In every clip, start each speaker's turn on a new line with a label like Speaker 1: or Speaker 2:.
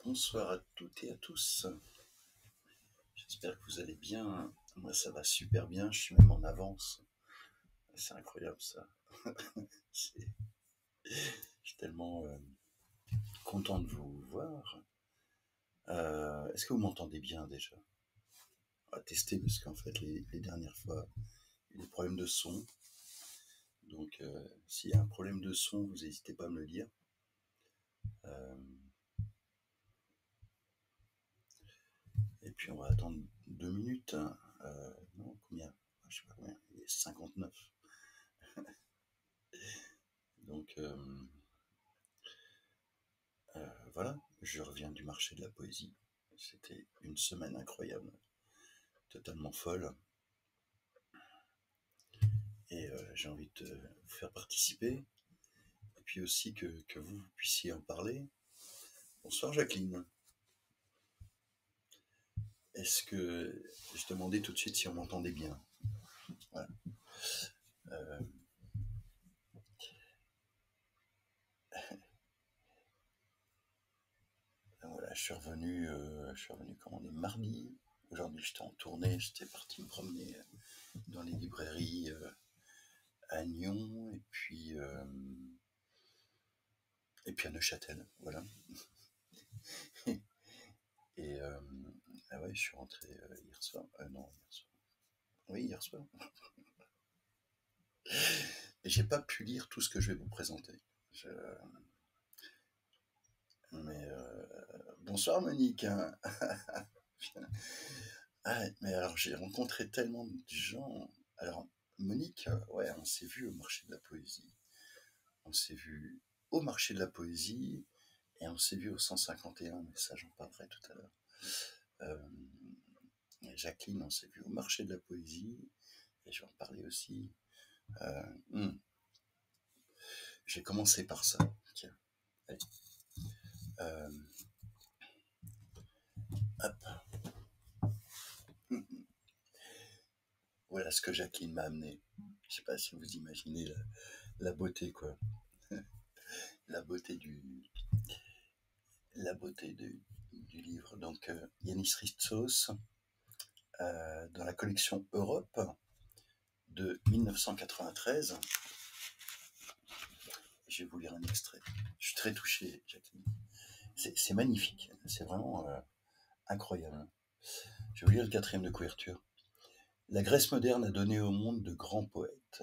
Speaker 1: Bonsoir à toutes et à tous. J'espère que vous allez bien. Moi, ça va super bien. Je suis même en avance. C'est incroyable ça. C'est- Je suis tellement content de vous voir. Est-ce que vous m'entendez bien déjà? On va tester parce qu'en fait, les dernières fois, il y a eu des problèmes de son. Donc, s'il y a un problème de son, vous n'hésitez pas à me le dire. Euh, et puis, on va attendre 2 minutes, hein. Non, combien? Je sais pas combien. Il est 59. Donc, voilà, je reviens du marché de la poésie. C'était une semaine incroyable, totalement folle. Et j'ai envie de vous faire participer. Et puis aussi que vous puissiez en parler. Bonsoir Jacqueline. Est-ce que je demandais tout de suite si on m'entendait bien? Voilà. Euh, voilà, je suis revenu quand on est mardi. Aujourd'hui, j'étais en tournée, j'étais parti me promener dans les librairies à Nyon et puis à Neuchâtel, voilà. Et ah ouais, je suis rentré hier soir. Non, hier soir. Oui, hier soir. Et j'ai pas pu lire tout ce que je vais vous présenter. Je- Mais bonsoir Monique, hein. Ah, mais alors j'ai rencontré tellement de gens. Alors Monique, ouais, on s'est vu au marché de la poésie. On s'est vu au marché de la poésie et on s'est vu au 151, mais ça j'en parlerai tout à l'heure. Euh, et Jacqueline, on s'est vu au marché de la poésie et je vais en parler aussi. Euh, hmm, J'ai commencé par ça. Tiens, allez. Euh, Hop. Voilà ce que Jacqueline m'a amené. Je sais pas si vous imaginez la beauté, quoi. La beauté du livre. Donc, Yanis Ritsos, dans la collection Europe de 1993. Je vais vous lire un extrait. Je suis très touché, Jacqueline. C'est magnifique. C'est vraiment incroyable. Je vais vous lire le quatrième de couverture. La Grèce moderne a donné au monde de grands poètes.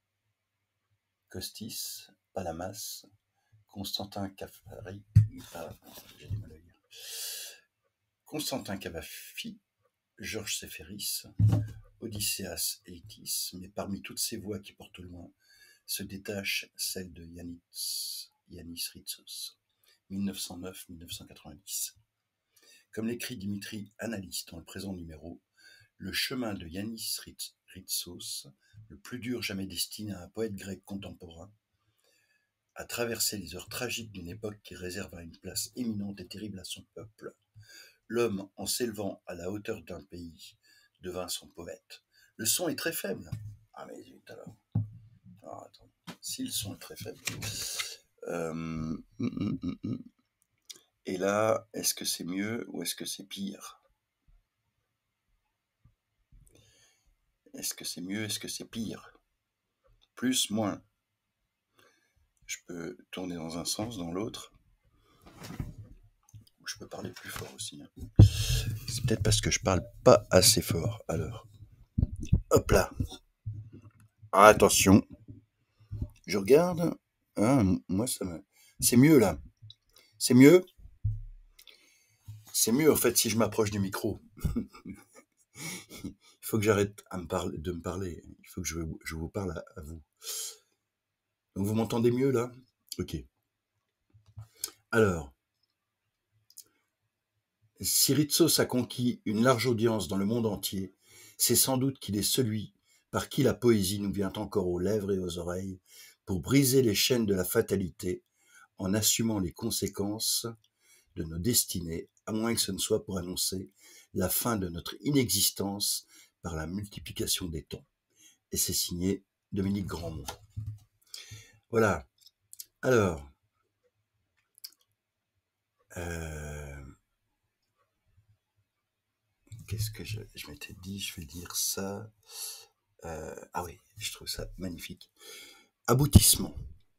Speaker 1: Costis, Palamas, Constantin Cafari, j'ai du mal à lire. Constantin Cavafy, Georges Séphéris, Odysseas Eitis, mais parmi toutes ces voix qui portent au loin, se détache celle de Yanis Ritsos, 1909-1990. Comme l'écrit Dimitri Analyste dans le présent numéro, le chemin de Yanis Ritsos, le plus dur jamais destiné à un poète grec contemporain, a traversé les heures tragiques d'une époque qui réserva une place éminente et terrible à son peuple. L'homme, en s'élevant à la hauteur d'un pays, devint son poète. Le son est très faible. Ah mais zut alors. Alors attends. Si le son est très faible. Et là, est-ce que c'est mieux ou est-ce que c'est pire? Est-ce que c'est mieux? Est-ce que c'est pire? Plus, moins. Je peux tourner dans un sens, dans l'autre. Ou je peux parler plus fort aussi, hein. C'est peut-être parce que je parle pas assez fort. Alors, hop là. Attention. Je regarde. Ah, moi, c'est mieux là. C'est mieux. C'est mieux en fait si je m'approche du micro. Il faut que j'arrête de me parler. Il faut que je vous parle à vous. Donc vous m'entendez mieux là? Ok. Alors, si Ritsos a conquis une large audience dans le monde entier, c'est sans doute qu'il est celui par qui la poésie nous vient encore aux lèvres et aux oreilles pour briser les chaînes de la fatalité en assumant les conséquences de nos destinées, à moins que ce ne soit pour annoncer la fin de notre inexistence par la multiplication des temps. Et c'est signé Dominique Grandmont. Voilà. Alors, qu'est-ce que je m'étais dit? Je vais dire ça. Ah oui, je trouve ça magnifique. Aboutissement.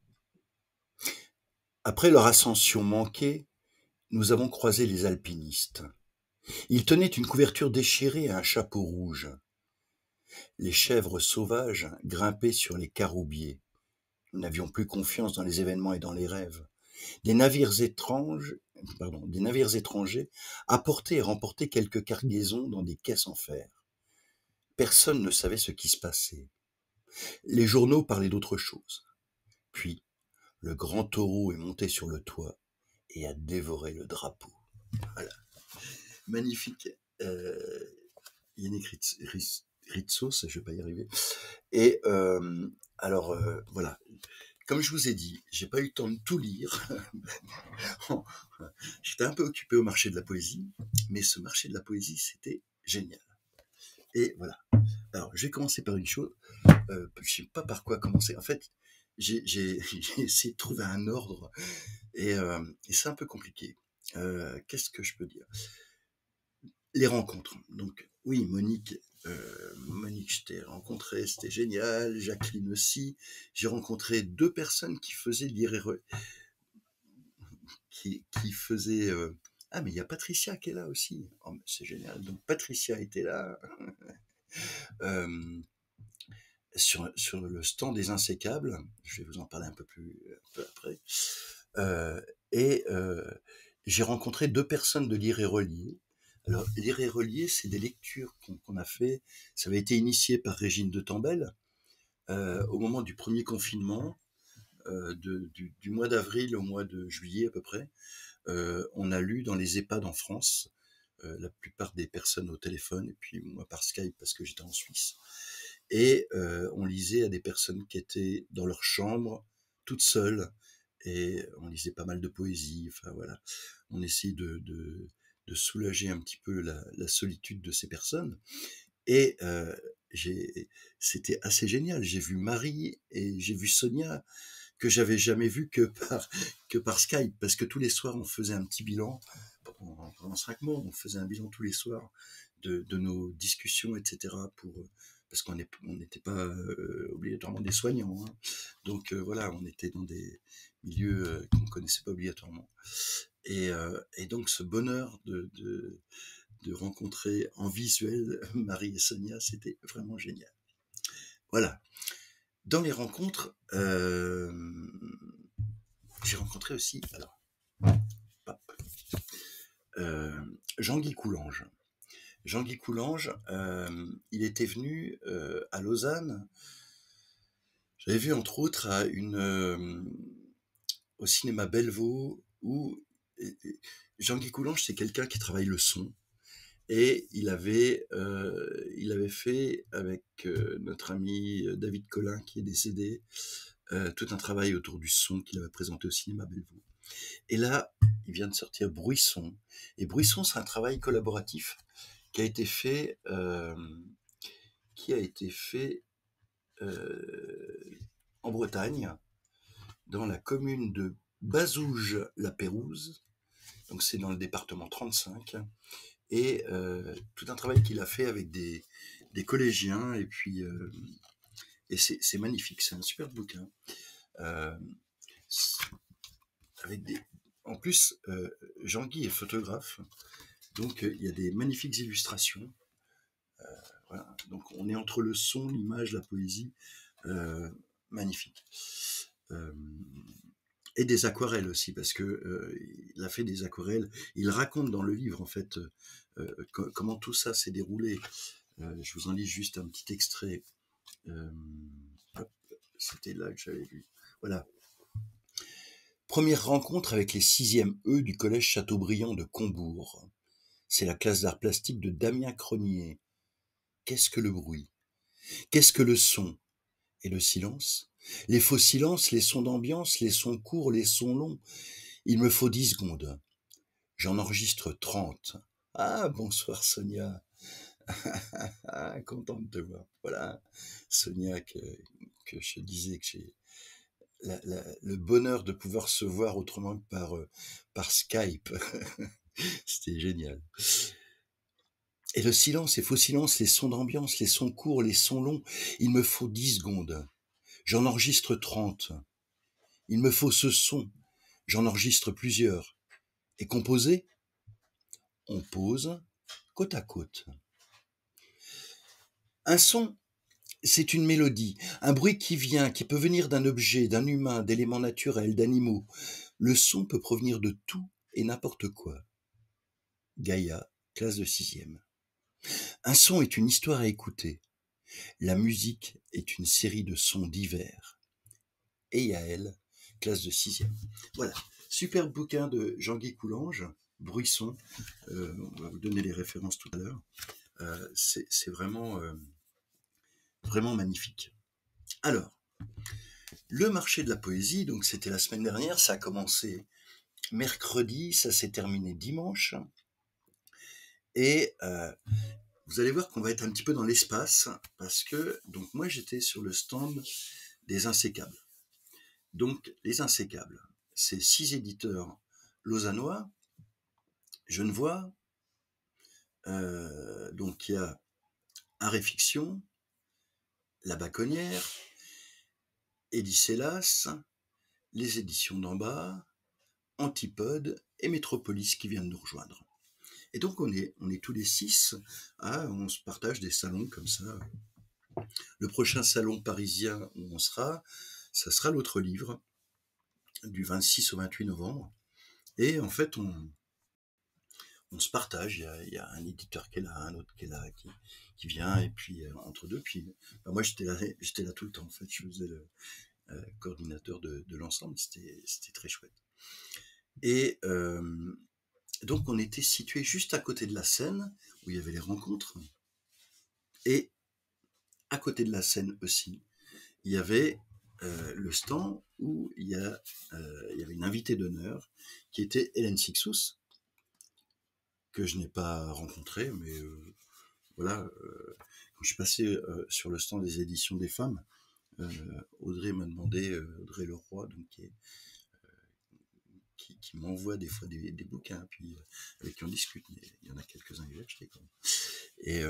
Speaker 1: Après leur ascension manquée, nous avons croisé les alpinistes. Ils tenaient une couverture déchirée et un chapeau rouge. Les chèvres sauvages grimpaient sur les caroubiers. Nous n'avions plus confiance dans les événements et dans les rêves. Des navires étrangers apportaient et remportaient quelques cargaisons dans des caisses en fer. Personne ne savait ce qui se passait. Les journaux parlaient d'autre chose. Puis, le grand taureau est monté sur le toit et a dévoré le drapeau. Voilà. Magnifique. Yannick Ritsos, je ne vais pas y arriver. Et voilà. Comme je vous ai dit, j'ai pas eu le temps de tout lire. J'étais un peu occupé au marché de la poésie, mais ce marché de la poésie, c'était génial. Et voilà. Alors, je vais commencer par une chose. Je sais pas par quoi commencer. En fait, j'ai essayé de trouver un ordre et c'est un peu compliqué. Qu'est-ce que je peux dire? Les rencontres. Donc, oui, Monique, je t'ai rencontré, c'était génial. Jacqueline aussi. J'ai rencontré 2 personnes qui faisaient qui faisaient. Ah, mais il y a Patricia qui est là aussi. Oh, c'est génial. Donc, Patricia était là. Sur le stand des Insécables, je vais vous en parler un peu après. Et j'ai rencontré 2 personnes de Lire et Relier. Alors, Lire et Relier, c'est des lectures qu'on a fait. Ça avait été initié par Régine de Tambel au moment du premier confinement, du mois d'avril au mois de juillet à peu près. On a lu dans les EHPAD en France, la plupart des personnes au téléphone, et puis moi par Skype parce que j'étais en Suisse. Et on lisait à des personnes qui étaient dans leur chambre, toutes seules, et on lisait pas mal de poésie. Enfin voilà, on essayait de soulager un petit peu la solitude de ces personnes. Et c'était assez génial. J'ai vu Marie et j'ai vu Sonia que j'avais jamais vu que par Skype, parce que tous les soirs on faisait un petit bilan. Pendant 5 mois, on faisait un bilan tous les soirs de nos discussions, etc. Parce qu'on n'était pas obligatoirement des soignants. Hein. Donc voilà, on était dans des milieux qu'on ne connaissait pas obligatoirement. Et donc ce bonheur de rencontrer en visuel Marie et Sonia, c'était vraiment génial. Voilà. Dans les rencontres, j'ai rencontré aussi, alors, Jean-Guy Coulanges. Jean-Guy Coulanges, il était venu à Lausanne. J'avais vu entre autres au cinéma Bellevaux où Jean-Guy Coulanges, c'est quelqu'un qui travaille le son. Et il avait fait avec notre ami David Collin qui est décédé tout un travail autour du son qu'il avait présenté au cinéma Bellevaux. Et là, il vient de sortir Bruisson. Et Bruisson, c'est un travail collaboratif qui a été fait en Bretagne, dans la commune de Bazouges-la-Pérouse. Donc c'est dans le département 35. Et tout un travail qu'il a fait avec des collégiens, et puis et c'est magnifique, c'est un super bouquin. En plus, Jean-Guy est photographe, donc il y a des magnifiques illustrations. Voilà. Donc on est entre le son, l'image, la poésie, magnifique. Et des aquarelles aussi, parce que il a fait des aquarelles. Il raconte dans le livre en fait comment tout ça s'est déroulé. Je vous en lis juste un petit extrait. C'était là que j'avais lu. Voilà. Première rencontre avec les 6e E du collège Chateaubriand de Combourg. C'est la classe d'art plastique de Damien Cronier. Qu'est-ce que le bruit? Qu'est-ce que le son? Et le silence? Les faux silences, les sons d'ambiance, les sons courts, les sons longs. Il me faut 10 secondes. J'en enregistre 30. Ah, bonsoir Sonia. Content de te voir. Voilà, Sonia, que je disais que j'ai le bonheur de pouvoir se voir autrement que par Skype. C'était génial. Et le silence, les faux silences, les sons d'ambiance, les sons courts, les sons longs, il me faut 10 secondes. J'en enregistre 30. Il me faut ce son. J'en enregistre plusieurs. Et composer, on pose côte à côte. Un son, c'est une mélodie, un bruit qui vient, qui peut venir d'un objet, d'un humain, d'éléments naturels, d'animaux. Le son peut provenir de tout et n'importe quoi. Gaïa, classe de 6e. Un son est une histoire à écouter. La musique est une série de sons divers. Et Yaël, classe de 6e. Voilà, super bouquin de Jean-Guy Coulanges, Bruit-son. On va vous donner les références tout à l'heure. C'est vraiment, vraiment magnifique. Alors, le marché de la poésie, donc c'était la semaine dernière, ça a commencé mercredi, ça s'est terminé dimanche. Et vous allez voir qu'on va être un petit peu dans l'espace, parce que donc moi j'étais sur le stand des Insécables. Donc les Insécables, c'est 6 éditeurs lausannois, genevois. Donc il y a Aréfiction, La Baconnière, Édicellas, les éditions d'en bas, Antipode et Métropolis qui viennent nous rejoindre. Et donc on est tous les 6, on se partage des salons comme ça. Le prochain salon parisien où on sera, ça sera l'autre livre, du 26 au 28 novembre. Et en fait, on se partage. Il y a un éditeur qui est là, un autre qui est là, qui vient, et puis entre deux. Puis moi, j'étais là tout le temps. En fait, je faisais le coordinateur de l'ensemble. C'était très chouette. Et donc, on était situé juste à côté de la scène où il y avait les rencontres. Et à côté de la scène aussi, il y avait le stand où il y avait une invitée d'honneur qui était Hélène Sixous, que je n'ai pas rencontrée, mais voilà, quand je suis passé sur le stand des éditions des femmes, Audrey m'a demandé, Audrey Leroy, donc qui m'envoie des fois des bouquins, puis avec qui on discute, mais il y en a quelques-uns que j'ai achetés quand même. Et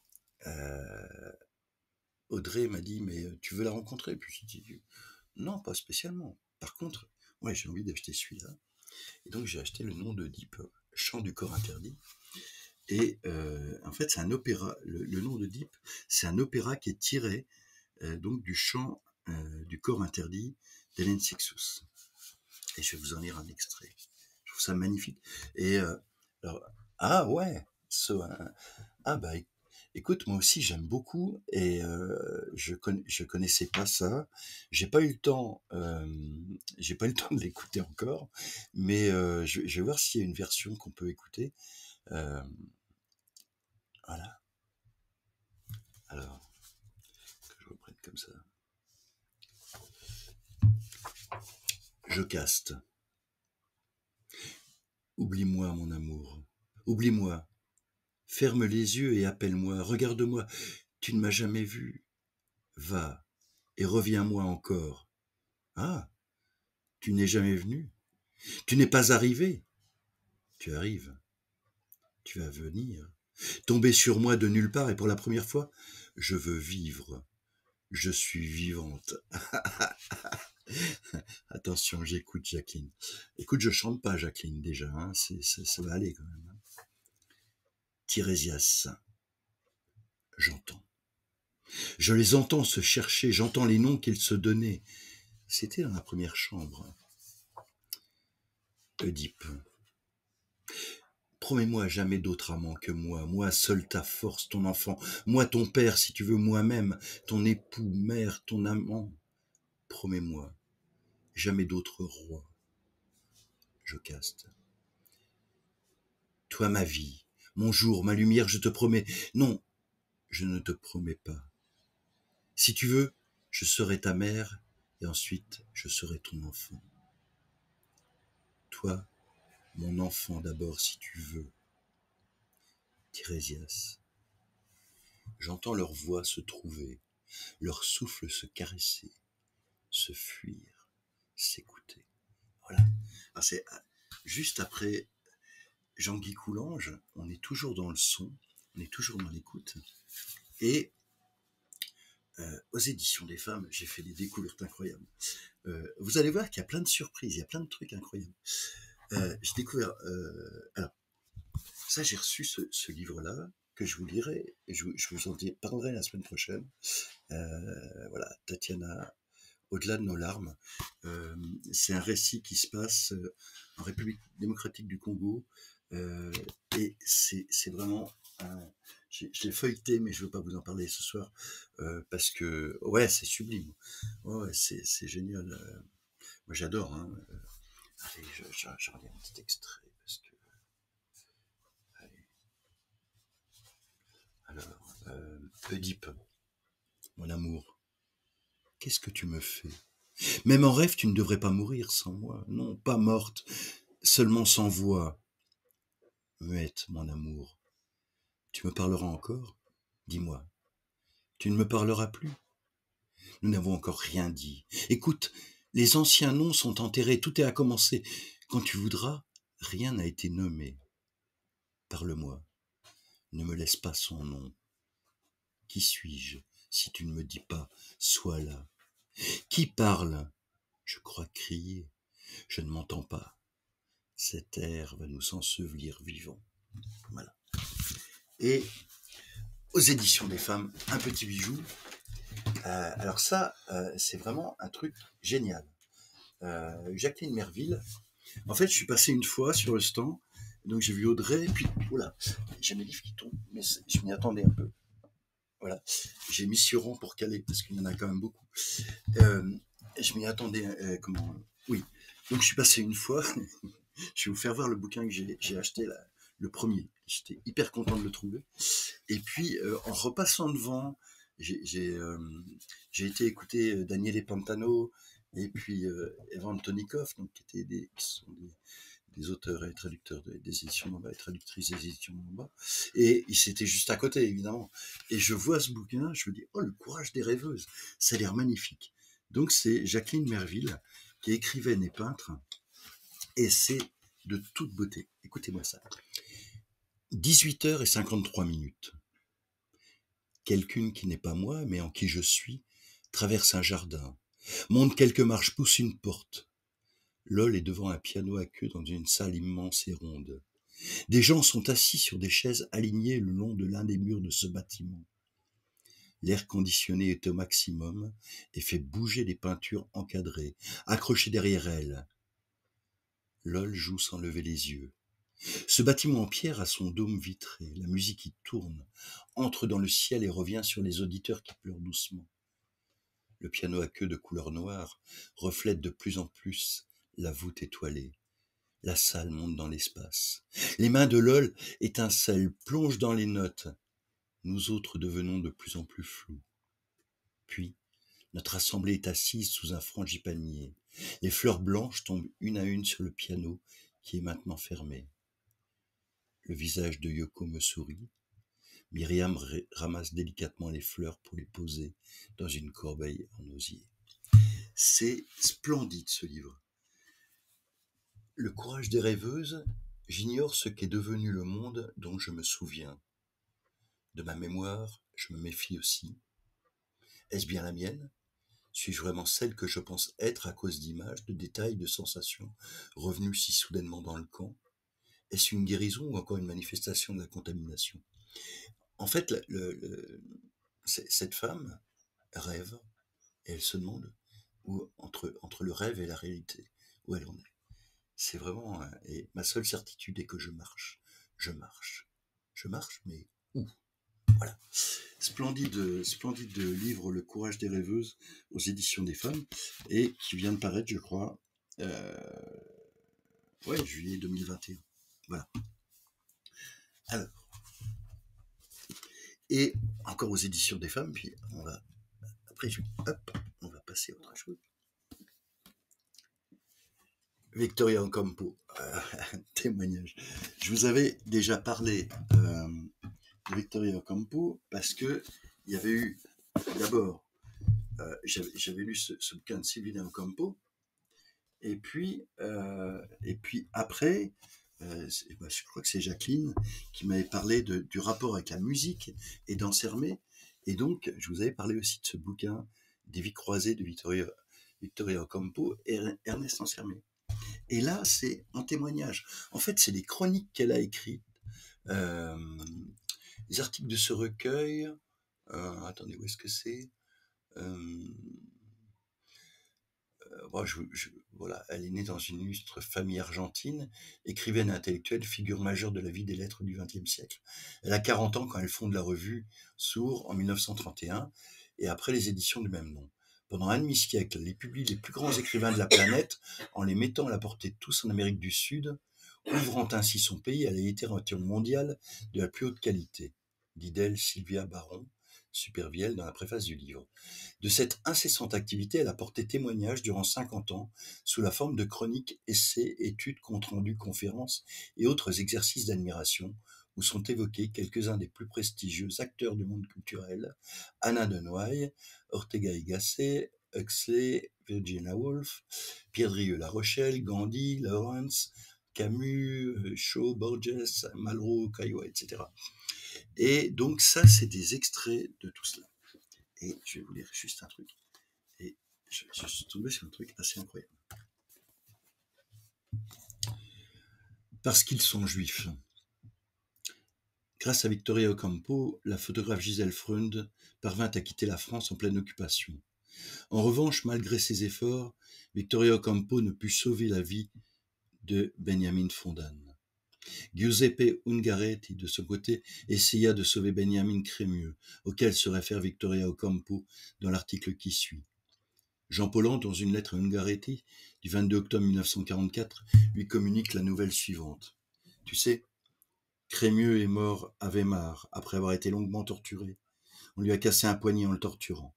Speaker 1: Audrey m'a dit, mais tu veux la rencontrer? Puis je dis, non, pas spécialement. Par contre, ouais, j'ai envie d'acheter celui-là. Et donc j'ai acheté Le Nom d'Oedipe, Chant du corps interdit. Et en fait, c'est un opéra. Le Nom d'Oedipe, c'est un opéra qui est tiré donc du chant du corps interdit d'Hélène Sixous. Et je vais vous en lire un extrait. Je trouve ça magnifique. Et alors, ah ouais, ah bah écoute, moi aussi j'aime beaucoup et je connaissais pas ça. J'ai pas eu le temps, j'ai pas eu le temps de l'écouter encore, mais je vais voir s'il y a une version qu'on peut écouter. Euh, voilà. Alors, que je reprenne comme ça. Jocaste. Oublie-moi, mon amour. Oublie-moi. Ferme les yeux et appelle-moi. Regarde-moi. Tu ne m'as jamais vu. Va et reviens-moi encore. Ah, tu n'es jamais venu. Tu n'es pas arrivé. Tu arrives. Tu vas venir. Tomber sur moi de nulle part et pour la première fois, je veux vivre. Je suis vivante. Attention, j'écoute Jacqueline. Écoute, je chante pas Jacqueline déjà, hein, ça va aller quand même. Hein. Tirésias, j'entends. Je les entends se chercher, j'entends les noms qu'ils se donnaient. C'était dans la première chambre. Oedipe. Promets-moi jamais d'autre amant que moi seul ta force, ton enfant, moi ton père si tu veux, moi-même, ton époux, mère, ton amant. Promets-moi, jamais d'autre roi. Jocaste. Toi ma vie, mon jour, ma lumière, je te promets. Non, je ne te promets pas. Si tu veux, je serai ta mère et ensuite je serai ton enfant. Toi, mon enfant d'abord si tu veux. Tirésias. J'entends leurs voix se trouver, leur souffle se caresser, se fuir, s'écouter. Voilà. Alors c'est juste après Jean-Guy Coulanges, on est toujours dans le son. On est toujours dans l'écoute. Et aux éditions des femmes, j'ai fait des découvertes incroyables. Vous allez voir qu'il y a plein de surprises, il y a plein de trucs incroyables. J'ai découvert... alors, ça, j'ai reçu ce livre-là, que je vous lirai, et je vous en parlerai la semaine prochaine. Voilà, Tatiana, Au-delà de nos larmes. C'est un récit qui se passe en République démocratique du Congo, et c'est vraiment je l'ai feuilleté, mais je ne veux pas vous en parler ce soir, parce que, ouais, c'est sublime. Ouais, c'est génial. Moi, j'adore. Hein. Allez, j'en lis un petit extrait, parce que... Allez. Alors, Oedipe, mon amour, qu'est-ce que tu me fais? Même en rêve, tu ne devrais pas mourir sans moi. Non, pas morte, seulement sans voix. Muette, mon amour. Tu me parleras encore? Dis-moi. Tu ne me parleras plus? Nous n'avons encore rien dit. Écoute, les anciens noms sont enterrés, tout est à commencer. Quand tu voudras, rien n'a été nommé. Parle-moi. Ne me laisse pas son nom. Qui suis-je si tu ne me dis pas, sois là? Qui parle? Je crois crier. Je ne m'entends pas. Cet air va nous ensevelir vivants. Voilà. Et aux éditions des femmes, un petit bijou. Alors ça, c'est vraiment un truc génial. Jacqueline Merville. En fait, je suis passé une fois sur le stand, donc j'ai vu Audrey, et puis, oula, j'ai mes livres qui tombent, mais je m'y attendais un peu. Voilà, j'ai mis sur rang pour caler, parce qu'il y en a quand même beaucoup. Je m'y attendais, oui. Donc je suis passé une fois, je vais vous faire voir le bouquin que j'ai acheté, là, le premier. J'étais hyper content de le trouver. Et puis, en repassant devant, j'ai été écouter Daniele Pantano et puis Evan Tonikov, donc, qui sont des auteurs et traducteurs des éditions Nomba, et traductrices des éditions Nomba. Et c'était juste à côté, évidemment. Et je vois ce bouquin, je me dis, oh, le courage des rêveuses, ça a l'air magnifique. Donc, c'est Jacqueline Merville, qui est écrivaine et peintre, et c'est de toute beauté. Écoutez-moi ça. 18h53. Quelqu'une qui n'est pas moi, mais en qui je suis, traverse un jardin, monte quelques marches, pousse une porte. Lol est devant un piano à queue dans une salle immense et ronde. Des gens sont assis sur des chaises alignées le long de l'un des murs de ce bâtiment. L'air conditionné est au maximum et fait bouger les peintures encadrées, accrochées derrière elle. Lol joue sans lever les yeux. Ce bâtiment en pierre a son dôme vitré, la musique y tourne, entre dans le ciel et revient sur les auditeurs qui pleurent doucement. Le piano à queue de couleur noire reflète de plus en plus la voûte étoilée. La salle monte dans l'espace. Les mains de Lol étincellent, plongent dans les notes. Nous autres devenons de plus en plus flous. Puis, notre assemblée est assise sous un frangipanier. Les fleurs blanches tombent une à une sur le piano qui est maintenant fermé. Le visage de Yoko me sourit. Myriam ramasse délicatement les fleurs pour les poser dans une corbeille en osier. C'est splendide ce livre. Le courage des rêveuses, j'ignore ce qu'est devenu le monde dont je me souviens. De ma mémoire, je me méfie aussi. Est-ce bien la mienne? Suis-je vraiment celle que je pense être à cause d'images, de détails, de sensations revenues si soudainement dans le camp? Est-ce une guérison ou encore une manifestation de la contamination? En fait, cette femme rêve et elle se demande où, entre le rêve et la réalité, où elle en est. C'est vraiment... et ma seule certitude est que je marche. Je marche. Je marche, mais où? Voilà. Splendide livre, Le courage des rêveuses, aux éditions des femmes, et qui vient de paraître, je crois, juillet 2021. Voilà. Alors, et encore aux éditions des femmes, puis on va... Après, on va passer à autre chose. Victoria Ocampo, témoignage. Je vous avais déjà parlé de Victoria Ocampo parce que il y avait eu d'abord, j'avais lu ce bouquin de Sylvina Ocampo, et puis après, Je crois que c'est Jacqueline qui m'avait parlé du rapport avec la musique et d'Ansermet. Et donc, je vous avais parlé aussi de ce bouquin des vies croisées de Victoria Ocampo et Ernest Ansermet. Et là, c'est en témoignage. En fait, c'est des chroniques qu'elle a écrites, euh, les articles de ce recueil. Attendez, où est-ce que c'est euh, voilà, elle est née dans une illustre famille argentine, écrivaine et intellectuelle, figure majeure de la vie des lettres du XXe siècle. Elle a 40 ans quand elle fonde la revue Sourd en 1931 et après les éditions du même nom. Pendant un demi-siècle, elle publie les plus grands écrivains de la planète en les mettant à la portée de tous en Amérique du Sud, ouvrant ainsi son pays à la littérature mondiale de la plus haute qualité, dit d'elle Sylvia Baron, Supervielle, dans la préface du livre. De cette incessante activité, elle a porté témoignage durant 50 ans, sous la forme de chroniques, essais, études, comptes rendus, conférences et autres exercices d'admiration, où sont évoqués quelques-uns des plus prestigieux acteurs du monde culturel, Anna de Noailles, Ortega y Gasset, Huxley, Virginia Woolf, Pierre Drieux-La Rochelle, Gandhi, Lawrence, Camus, Shaw, Borges, Malraux, Caillois, etc. Et donc ça, c'est des extraits de tout cela. Et je vais vous lire juste un truc. Et je suis tombé sur un truc assez incroyable. Parce qu'ils sont juifs. Grâce à Victoria Ocampo, la photographe Gisèle Freund parvint à quitter la France en pleine occupation. En revanche, malgré ses efforts, Victoria Ocampo ne put sauver la vie de Benjamin Fondan. Giuseppe Ungaretti, de son côté, essaya de sauver Benjamin Crémieux, auquel se réfère Victoria Ocampo dans l'article qui suit. Jean Paulhan, dans une lettre à Ungaretti du 22 octobre 1944, lui communique la nouvelle suivante. Tu sais, Crémieux est mort à Weimar après avoir été longuement torturé. On lui a cassé un poignet en le torturant.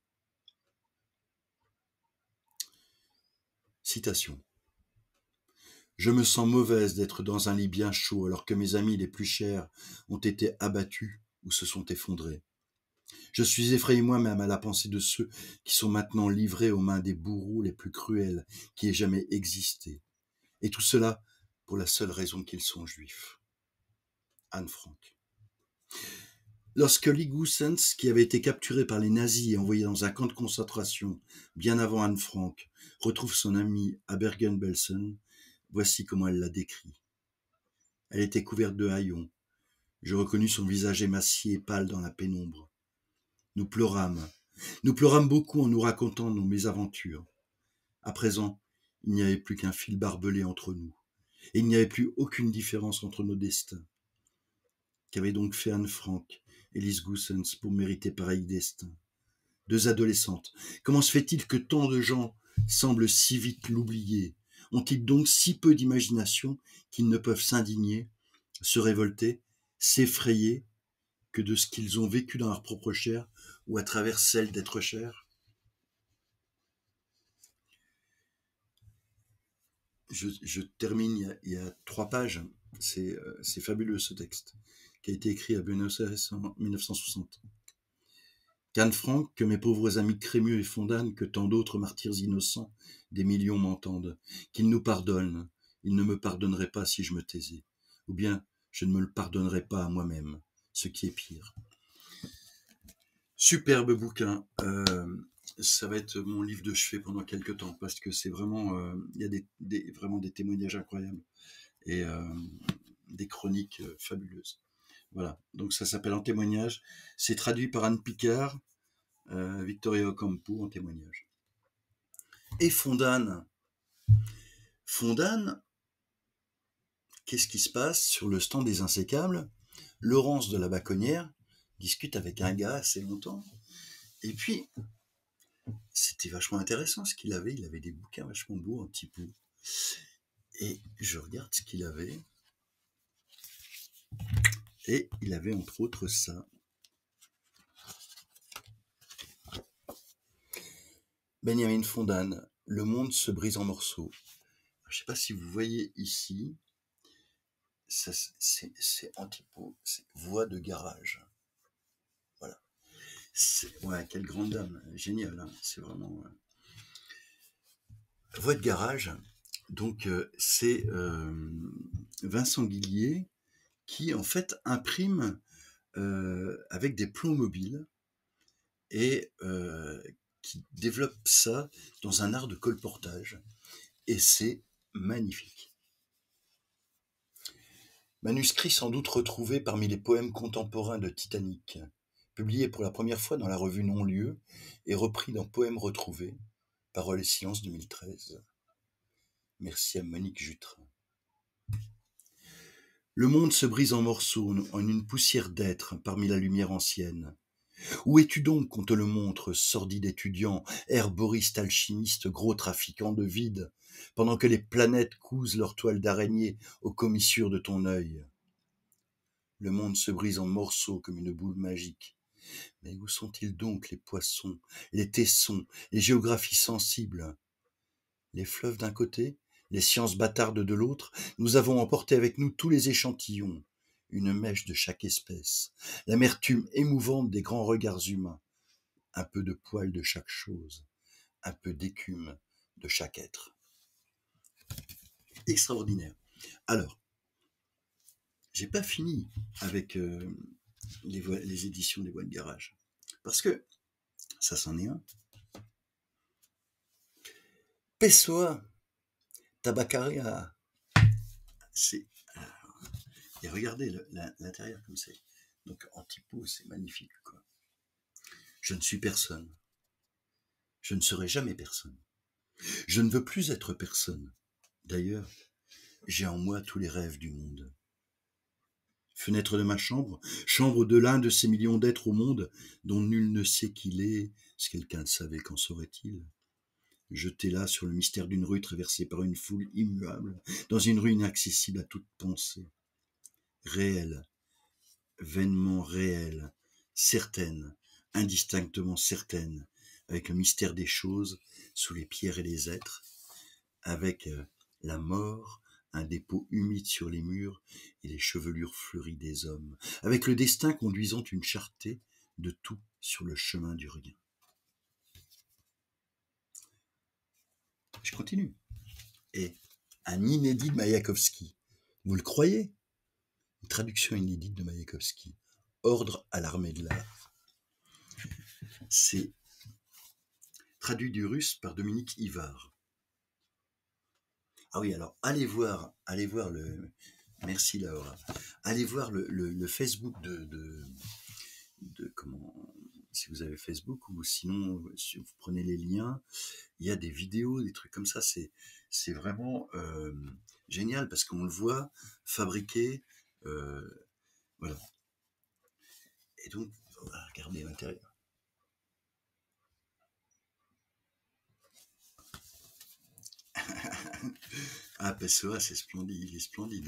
Speaker 1: Citation. Je me sens mauvaise d'être dans un lit bien chaud alors que mes amis les plus chers ont été abattus ou se sont effondrés. Je suis effrayé moi-même à la pensée de ceux qui sont maintenant livrés aux mains des bourreaux les plus cruels qui aient jamais existé. Et tout cela pour la seule raison qu'ils sont juifs. Anne Frank. Lorsque Lee Goossens, qui avait été capturé par les nazis et envoyé dans un camp de concentration bien avant Anne Frank, retrouve son amie à Bergen-Belsen, voici comment elle l'a décrit. Elle était couverte de haillons. Je reconnus son visage émacié et pâle dans la pénombre. Nous pleurâmes. Nous pleurâmes beaucoup en nous racontant nos mésaventures. À présent, il n'y avait plus qu'un fil barbelé entre nous. Et il n'y avait plus aucune différence entre nos destins. Qu'avait donc fait Anne Frank et Lise Goossens pour mériter pareil destin? Deux adolescentes. Comment se fait-il que tant de gens semblent si vite l'oublier? Ont-ils donc si peu d'imagination qu'ils ne peuvent s'indigner, se révolter, s'effrayer que de ce qu'ils ont vécu dans leur propre chair ou à travers celle d'être cher? Je termine, il y a 3 pages, c'est fabuleux ce texte, qui a été écrit à Buenos Aires en 1960. Qu'Anne Frank, que mes pauvres amis Crémieux et Fondan, que tant d'autres martyrs innocents, des millions m'entendent, qu'ils nous pardonnent, ils ne me pardonneraient pas si je me taisais, ou bien je ne me le pardonnerais pas à moi-même, ce qui est pire. Superbe bouquin. Ça va être mon livre de chevet pendant quelques temps parce que c'est vraiment, il y a vraiment des témoignages incroyables et des chroniques fabuleuses. Voilà. Donc ça s'appelle En témoignage. C'est traduit par Anne Picard, Victoria Ocampo en témoignage. Et Fondan. Fondan, qu'est-ce qui se passe sur le stand des Insécables? Laurence de la Baconnière discute avec un gars assez longtemps. Et puis, c'était vachement intéressant ce qu'il avait. Il avait des bouquins vachement beaux, un petit peu. Et je regarde ce qu'il avait. Et il avait entre autres ça. Benjamin Fondan, Le monde se brise en morceaux. Je ne sais pas si vous voyez ici. Ça, c'est antipo, c'est voix de garage. Voilà. Ouais, quelle grande dame. Génial, hein, c'est vraiment... Voix de garage, Donc, c'est Vincent Guillier qui, en fait, imprime avec des plombs mobiles et qui développe ça dans un art de colportage. Et c'est magnifique. Manuscrit sans doute retrouvé parmi les poèmes contemporains de Titanic, publié pour la première fois dans la revue Non-Lieu et repris dans Poèmes retrouvés, Paroles et Silence 2013. Merci à Monique Jutrin. Le monde se brise en morceaux, en une poussière d'êtres parmi la lumière ancienne. Où es-tu donc qu'on te le montre, sordide étudiant, herboriste alchimiste, gros trafiquant de vide, pendant que les planètes cousent leurs toiles d'araignée aux commissures de ton œil? Le monde se brise en morceaux comme une boule magique. Mais où sont-ils donc les poissons, les tessons, les géographies sensibles? Les fleuves d'un côté, les sciences bâtardes de l'autre, nous avons emporté avec nous tous les échantillons, une mèche de chaque espèce, l'amertume émouvante des grands regards humains, un peu de poil de chaque chose, un peu d'écume de chaque être. Extraordinaire. Alors, j'ai pas fini avec les éditions des Voix de Garage, parce que ça c'en est un. Pessoa, Tabacaria, c'est et regardez l'intérieur comme c'est. Donc en typo, c'est magnifique, quoi. Je ne suis personne. Je ne serai jamais personne. Je ne veux plus être personne. D'ailleurs, j'ai en moi tous les rêves du monde. Fenêtre de ma chambre, chambre de l'un de ces millions d'êtres au monde dont nul ne sait qu'il est, si quelqu'un le savait, qu'en saurait-il? Jeté là sur le mystère d'une rue traversée par une foule immuable, dans une rue inaccessible à toute pensée. Réelle, vainement réelle, certaine, indistinctement certaine, avec le mystère des choses sous les pierres et les êtres, avec la mort, un dépôt humide sur les murs et les chevelures fleuries des hommes, avec le destin conduisant une charretée de tout sur le chemin du rien. Je continue. Et un inédit de Maïakovski. Vous le croyez? Une traduction inédite de Maïakovski. Ordre à l'armée de l'art. C'est traduit du russe par Dominique Ivard. Ah oui, alors allez voir le. Merci Laura. Allez voir le Facebook de comment. Si vous avez Facebook ou sinon si vous prenez les liens, il y a des vidéos, des trucs comme ça. C'est vraiment génial parce qu'on le voit fabriquer. Voilà. Et donc, on va regarder à l'intérieur. Ah, Pessoa, c'est splendide, il est splendide.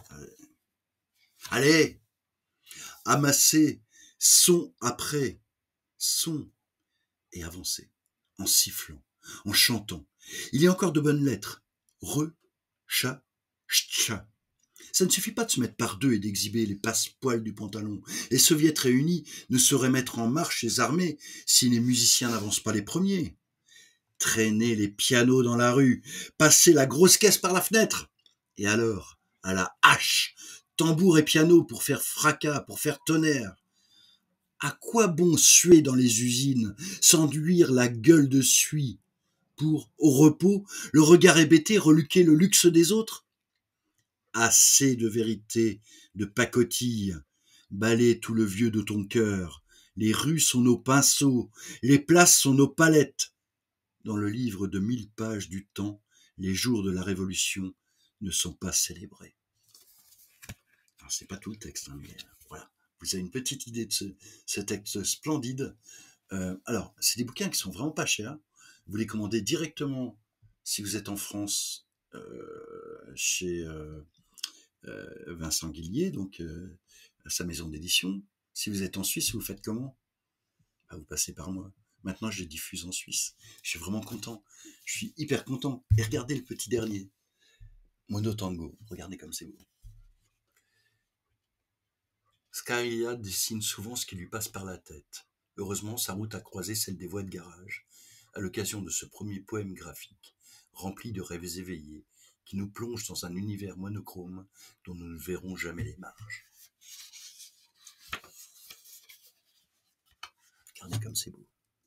Speaker 1: Allez, amasser, son après, son, et avancer, en sifflant, en chantant. Il y a encore de bonnes lettres. Re, cha, cha. Ça ne suffit pas de se mettre par deux et d'exhiber les passe-poils du pantalon. Les soviets réunis ne sauraient mettre en marche les armées si les musiciens n'avancent pas les premiers. Traîner les pianos dans la rue, passer la grosse caisse par la fenêtre. Et alors, à la hache, tambour et piano pour faire fracas, pour faire tonnerre. À quoi bon suer dans les usines, s'enduire la gueule de suie, pour, au repos, le regard hébété, reluquer le luxe des autres? Assez de vérité, de pacotille, balaie tout le vieux de ton cœur. Les rues sont nos pinceaux, les places sont nos palettes. Dans le livre de 1000 pages du temps, les jours de la Révolution ne sont pas célébrés. Alors, c'est pas tout le texte, mais voilà. Vous avez une petite idée de ce texte splendide. Alors, c'est des bouquins qui sont vraiment pas chers. Vous les commandez directement, si vous êtes en France, chez Vincent Guillier, donc à sa maison d'édition. Si vous êtes en Suisse, vous faites comment? Vous passez par moi. Maintenant, je les diffuse en Suisse. Je suis vraiment content. Je suis hyper content. Et regardez le petit dernier. Mono Tango. Regardez comme c'est beau. Scaria dessine souvent ce qui lui passe par la tête. Heureusement, sa route a croisé celle des Voix de Garage, à l'occasion de ce premier poème graphique, rempli de rêves éveillés, qui nous plonge dans un univers monochrome dont nous ne verrons jamais les marges. Regardez comme c'est beau.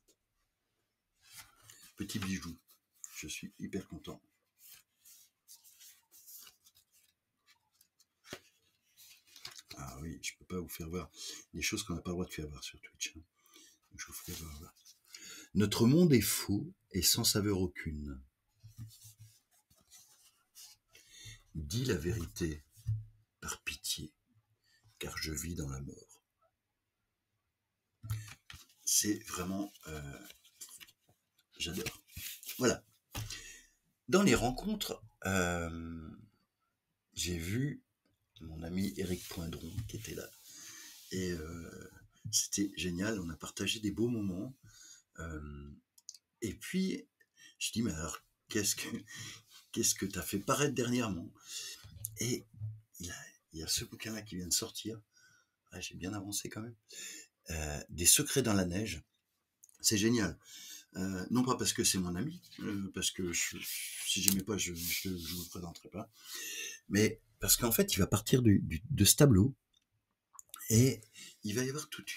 Speaker 1: Petit bijou, je suis hyper content. Ah oui, je peux pas vous faire voir des choses qu'on n'a pas le droit de faire voir sur Twitch. Donc je vous ferai voir là. Notre monde est faux et sans saveur aucune. Dis la vérité par pitié, car je vis dans la mort. C'est vraiment... j'adore. Voilà. Dans les rencontres, j'ai vu mon ami Éric Poindron qui était là. Et c'était génial, on a partagé des beaux moments. Et puis, je dis, mais alors, qu'est-ce que tu as fait paraître dernièrement? Et il y a ce bouquin-là qui vient de sortir. Ah, j'ai bien avancé quand même. Des secrets dans la neige. C'est génial. Non pas parce que c'est mon ami, parce que si j'aimais pas, je vous le présenterai pas. Mais parce qu'en fait, il va partir de ce tableau et il va y avoir tout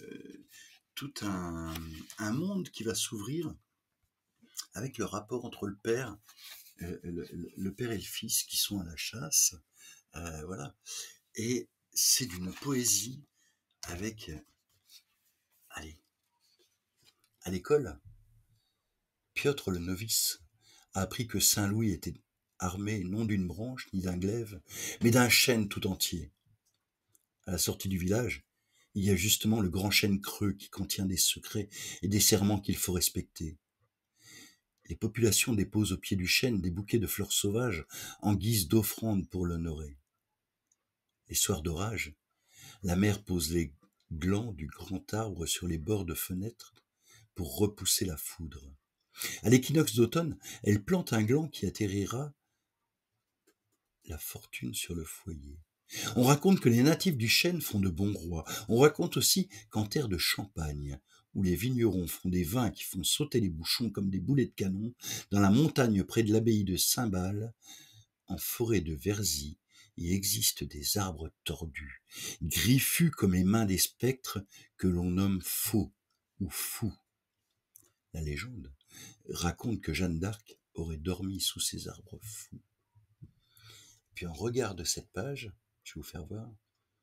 Speaker 1: un monde qui va s'ouvrir avec le rapport entre le père, le père et le fils qui sont à la chasse. Voilà. Et c'est d'une poésie avec... allez, à l'école, Piotr le novice a appris que Saint Louis était armé non d'une branche ni d'un glaive, mais d'un chêne tout entier. À la sortie du village, il y a justement le grand chêne creux qui contient des secrets et des serments qu'il faut respecter. Les populations déposent au pied du chêne des bouquets de fleurs sauvages en guise d'offrande pour l'honorer. Les soirs d'orage, la mère pose les glands du grand arbre sur les bords de fenêtres pour repousser la foudre. À l'équinoxe d'automne, elle plante un gland qui atterrira la fortune sur le foyer. On raconte que les natifs du chêne font de bons rois. On raconte aussi qu'en terre de Champagne, où les vignerons font des vins qui font sauter les bouchons comme des boulets de canon, dans la montagne près de l'abbaye de Saint-Bal, en forêt de Verzy, il existe des arbres tordus, griffus comme les mains des spectres que l'on nomme faux ou fous. La légende raconte que Jeanne d'Arc aurait dormi sous ces arbres fous. Puis en regard de cette page, je vais vous faire voir.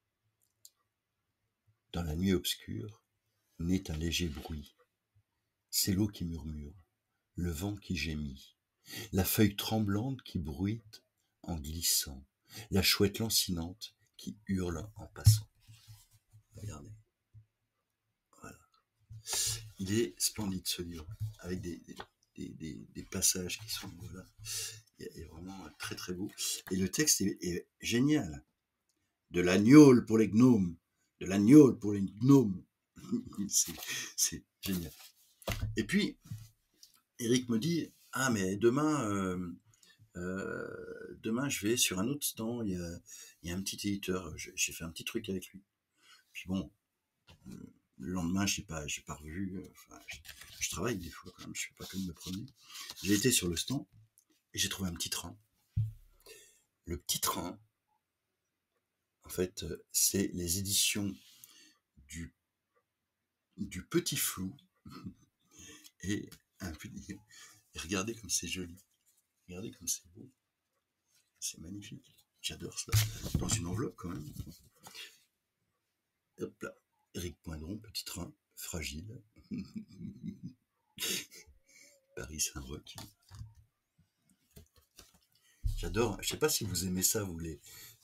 Speaker 1: Dans la nuit obscure, naît un léger bruit. C'est l'eau qui murmure, le vent qui gémit, la feuille tremblante qui bruite en glissant, la chouette lancinante qui hurle en passant. Regardez. Voilà. Il est splendide ce livre, avec des passages qui sont... Voilà. Il est vraiment très très beau. Et le texte est génial. De la gnôle pour les gnomes. De la gnôle pour les gnomes. C'est génial. Et puis, Eric me dit, ah mais demain, je vais sur un autre stand, il y a un petit éditeur, j'ai fait un petit truc avec lui. Puis bon, le lendemain, j'ai pas revu, enfin, je travaille des fois quand même, je fais pas comme me promener. J'ai été sur le stand et j'ai trouvé un petit train. Le petit train, en fait, c'est les éditions du Petit Flou. Et regardez comme c'est joli. Regardez comme c'est beau. C'est magnifique. J'adore ça. Dans une enveloppe quand même. Hop là. Éric Poindron, petit train, fragile. Paris Saint-Roch. J'adore. Je sais pas si vous aimez ça, vous, les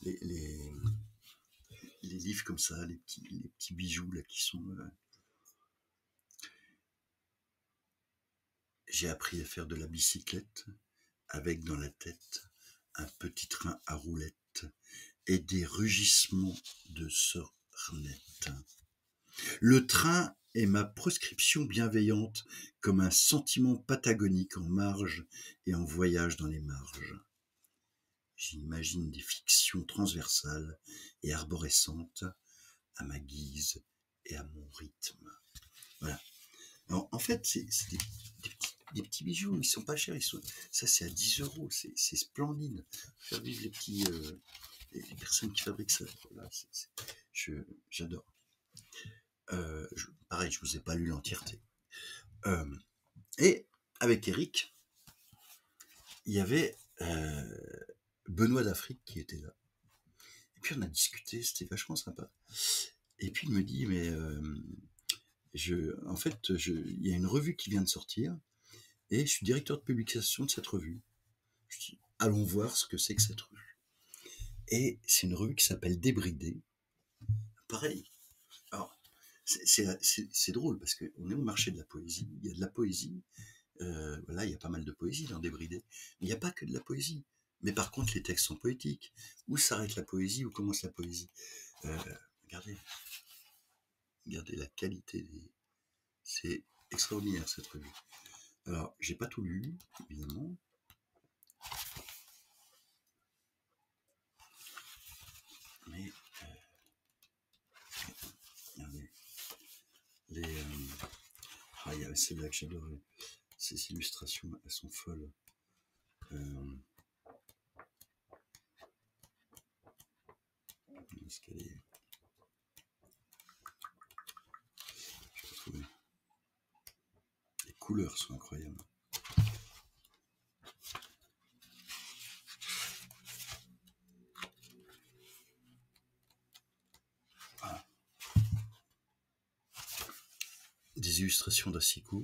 Speaker 1: livres comme ça, les petits bijoux là qui sont... J'ai appris à faire de la bicyclette avec dans la tête un petit train à roulettes et des rugissements de sornettes. Le train est ma prescription bienveillante comme un sentiment patagonique en marge et en voyage dans les marges. J'imagine des fictions transversales et arborescentes à ma guise et à mon rythme. Voilà. Alors, en fait, c'est des des petits bijoux, ils sont pas chers, ça c'est à 10 euros, c'est splendide. Faire vivre les personnes qui fabriquent ça, voilà, j'adore. Pareil, je vous ai pas lu l'entièreté. Et avec Eric, il y avait Benoît d'Afrique qui était là. Et puis on a discuté, c'était vachement sympa. Et puis il me dit, mais il y a une revue qui vient de sortir, et je suis directeur de publication de cette revue. Je dis, allons voir ce que c'est que cette revue. Et c'est une revue qui s'appelle Débridé. Pareil. Alors, c'est drôle, parce qu'on est au marché de la poésie, il y a de la poésie, voilà, il y a pas mal de poésie dans Débridé, mais il n'y a pas que de la poésie. Mais par contre, les textes sont poétiques. Où s'arrête la poésie, où commence la poésie? Regardez la qualité c'est extraordinaire, cette revue. Alors, j'ai pas tout lu, évidemment. Mais, regardez. Il y avait celle-là que j'adorais. Ces illustrations, elles sont folles. Est-ce qu'elle est... Je vais retrouver. Les couleurs sont incroyables. Voilà. Des illustrations d'Assicot.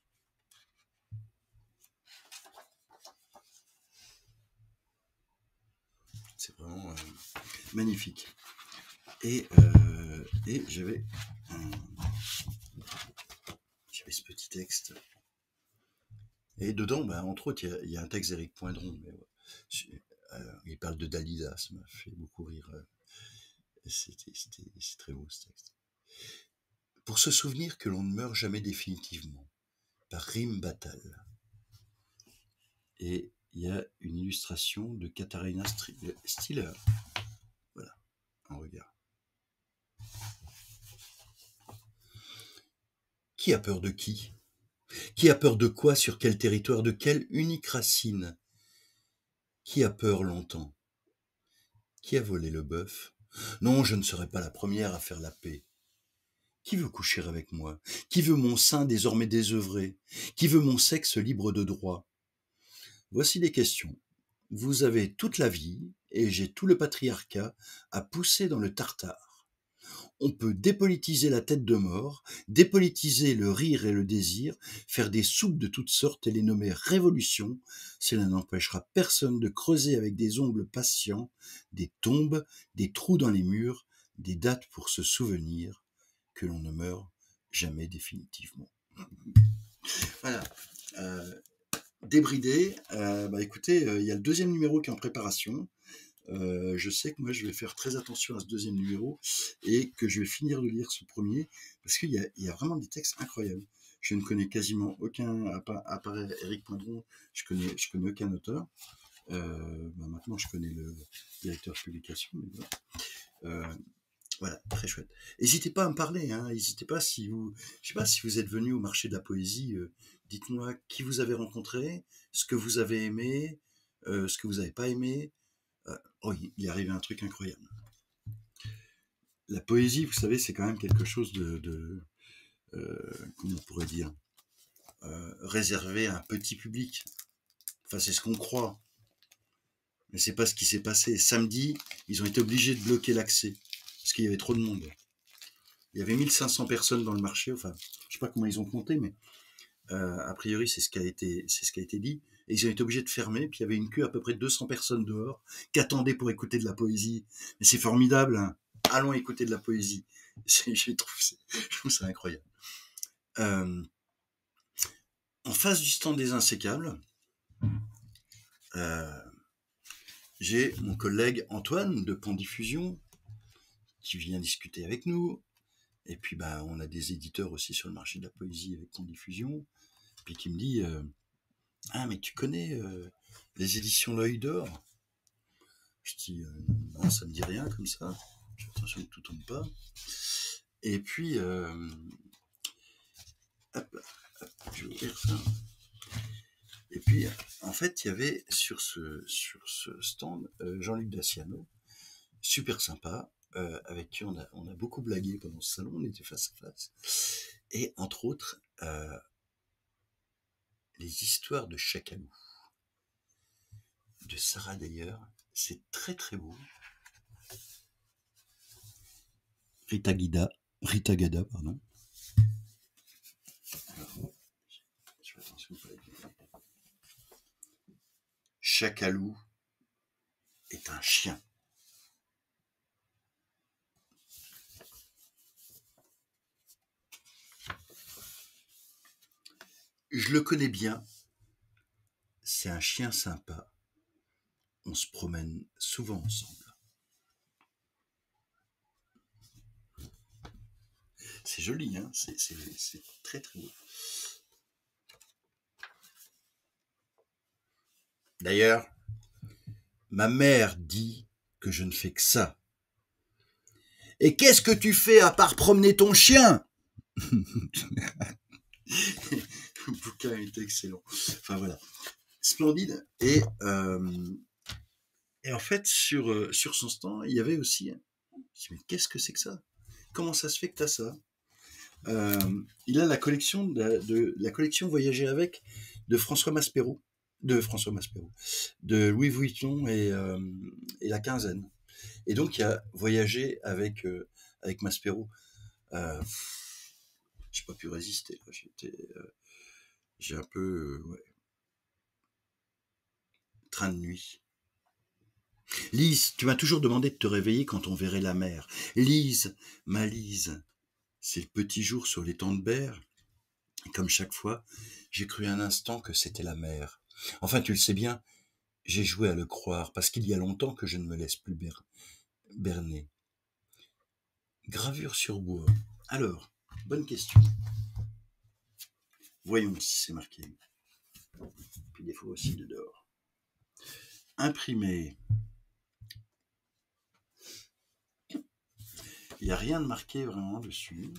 Speaker 1: C'est vraiment magnifique. Et j'avais ce petit texte. Et dedans, entre autres, il y a un texte d'Éric Poindron. Il parle de Dalida, ça m'a fait beaucoup rire. C'est très beau ce texte. Pour se souvenir que l'on ne meurt jamais définitivement, par Rime Battal. Et il y a une illustration de Katharina Stiller. Voilà, un regard. Qui a peur de qui? Qui a peur de quoi? Sur quel territoire? De quelle unique racine? Qui a peur longtemps? Qui a volé le bœuf? Non, je ne serai pas la première à faire la paix. Qui veut coucher avec moi? Qui veut mon sein désormais désœuvré? Qui veut mon sexe libre de droit? Voici les questions. Vous avez toute la vie, et j'ai tout le patriarcat à pousser dans le tartare. On peut dépolitiser la tête de mort, dépolitiser le rire et le désir, faire des soupes de toutes sortes et les nommer révolutions. Cela n'empêchera personne de creuser avec des ongles patients des tombes, des trous dans les murs, des dates pour se souvenir que l'on ne meurt jamais définitivement. Voilà. Débridé. Écoutez, il y a le deuxième numéro qui est en préparation. Je sais que moi je vais faire très attention à ce deuxième numéro et que je vais finir de lire ce premier parce qu'il y a vraiment des textes incroyables. Je ne connais quasiment aucun, à part Éric Poindron, je connais aucun auteur. Maintenant je connais le directeur de publication. Mais voilà, très chouette. N'hésitez pas à me parler, hein. N'hésitez pas je sais pas si vous êtes venu au marché de la poésie, dites-moi qui vous avez rencontré, ce que vous avez aimé, ce que vous n'avez pas aimé. Il est arrivé un truc incroyable. La poésie, vous savez, c'est quand même quelque chose comment on pourrait dire, réservé à un petit public. Enfin, c'est ce qu'on croit. Mais c'est pas ce qui s'est passé. Samedi, ils ont été obligés de bloquer l'accès parce qu'il y avait trop de monde. Il y avait 1500 personnes dans le marché. Enfin, je sais pas comment ils ont compté, mais a priori, c'est ce qui a été dit. Et ils ont été obligés de fermer, puis il y avait une queue à peu près de 200 personnes dehors qui attendaient pour écouter de la poésie. Mais c'est formidable, hein. Allons écouter de la poésie. Je trouve ça incroyable. En face du stand des Insécables, j'ai mon collègue Antoine de Pandiffusion qui vient discuter avec nous. Et puis on a des éditeurs aussi sur le marché de la poésie avec Pandiffusion. Puis qui me dit ah, mais tu connais les éditions L'Œil d'Or? Je dis non, ça me dit rien comme ça. Je fais attention que tout tombe pas. Et puis hop, je vais ouvrir ça. Et puis, en fait, il y avait sur ce stand Jean-Luc Daciano, super sympa, avec qui on a beaucoup blagué pendant ce salon, on était face à face. Et entre autres, les histoires de Chacalou, de Sarah d'ailleurs, c'est très très beau. Rita Gada, pardon. Alors, je fais attention, Chacalou est un chien. Je le connais bien, c'est un chien sympa. On se promène souvent ensemble. C'est joli, hein, c'est très très beau. D'ailleurs, ma mère dit que je ne fais que ça. Et qu'est-ce que tu fais à part promener ton chien? Le bouquin est excellent. Enfin voilà, splendide. Et en fait, sur son stand, il y avait aussi... Je me dis, mais qu'est-ce que c'est que ça? Comment ça se fait que tu as ça? Il a la collection la collection Voyager avec de François Maspero, de Louis Vuitton et la quinzaine. Et donc il y a Voyager avec Maspero. J'ai pas pu résister. J'ai un peu ouais. Train de nuit. Lise, tu m'as toujours demandé de te réveiller quand on verrait la mer. Lise, ma Lise, c'est le petit jour sur l'étang de Berre. Et comme chaque fois, j'ai cru un instant que c'était la mer. Enfin, tu le sais bien, j'ai joué à le croire, parce qu'il y a longtemps que je ne me laisse plus berner. Gravure sur bois. Alors, bonne question. Voyons si c'est marqué. Puis des fois aussi de dehors. Imprimé. Il n'y a rien de marqué vraiment dessus.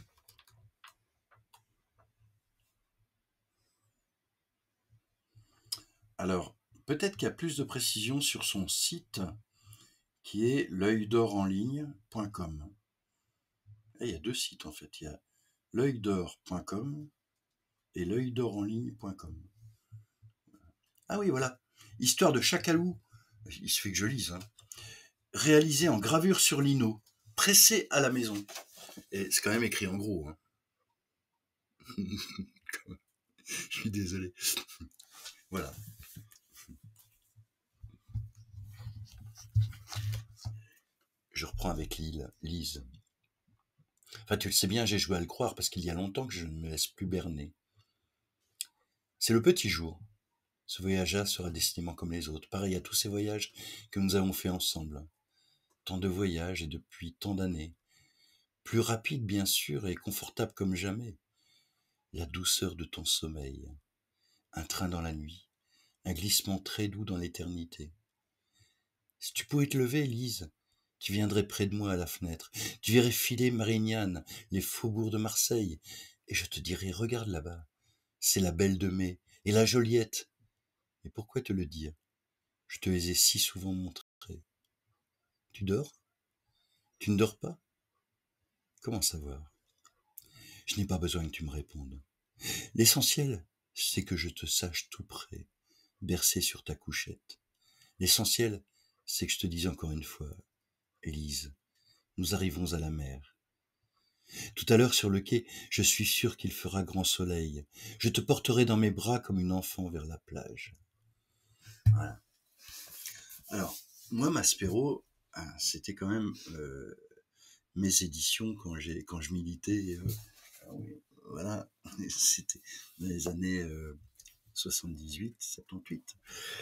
Speaker 1: Alors, peut-être qu'il y a plus de précisions sur son site qui est l'œildorenligne.com. Et il y a deux sites en fait. Il y a l'œildor.com et l'œildorenligne.com. Ah oui, voilà. Histoire de Chacalou. Il se fait que je lise. Hein. Réalisé en gravure sur lino, pressé à la maison. Et c'est quand même écrit en gros. Hein. Je suis désolé. Voilà. Je reprends avec Lise. Enfin, tu le sais bien, j'ai joué à le croire parce qu'il y a longtemps que je ne me laisse plus berner. C'est le petit jour. Ce voyage-là sera décidément comme les autres, pareil à tous ces voyages que nous avons faits ensemble. Tant de voyages et depuis tant d'années. Plus rapide, bien sûr, et confortable comme jamais. La douceur de ton sommeil. Un train dans la nuit. Un glissement très doux dans l'éternité. Si tu pouvais te lever, Lise, tu viendrais près de moi à la fenêtre. Tu verrais filer Marignane, les faubourgs de Marseille, et je te dirais, regarde là-bas, c'est la Belle de Mai, et la Joliette. Et pourquoi te le dire? Je te les ai si souvent montrés. Tu dors? Tu ne dors pas? Comment savoir? Je n'ai pas besoin que tu me répondes. L'essentiel, c'est que je te sache tout près, bercé sur ta couchette. L'essentiel, c'est que je te dise encore une fois, Élise, nous arrivons à la mer. Tout à l'heure sur le quai, je suis sûr qu'il fera grand soleil. Je te porterai dans mes bras comme une enfant vers la plage. Voilà. Alors, moi, Maspero, c'était quand même mes éditions quand je militais. Voilà, c'était dans les années 78, 78.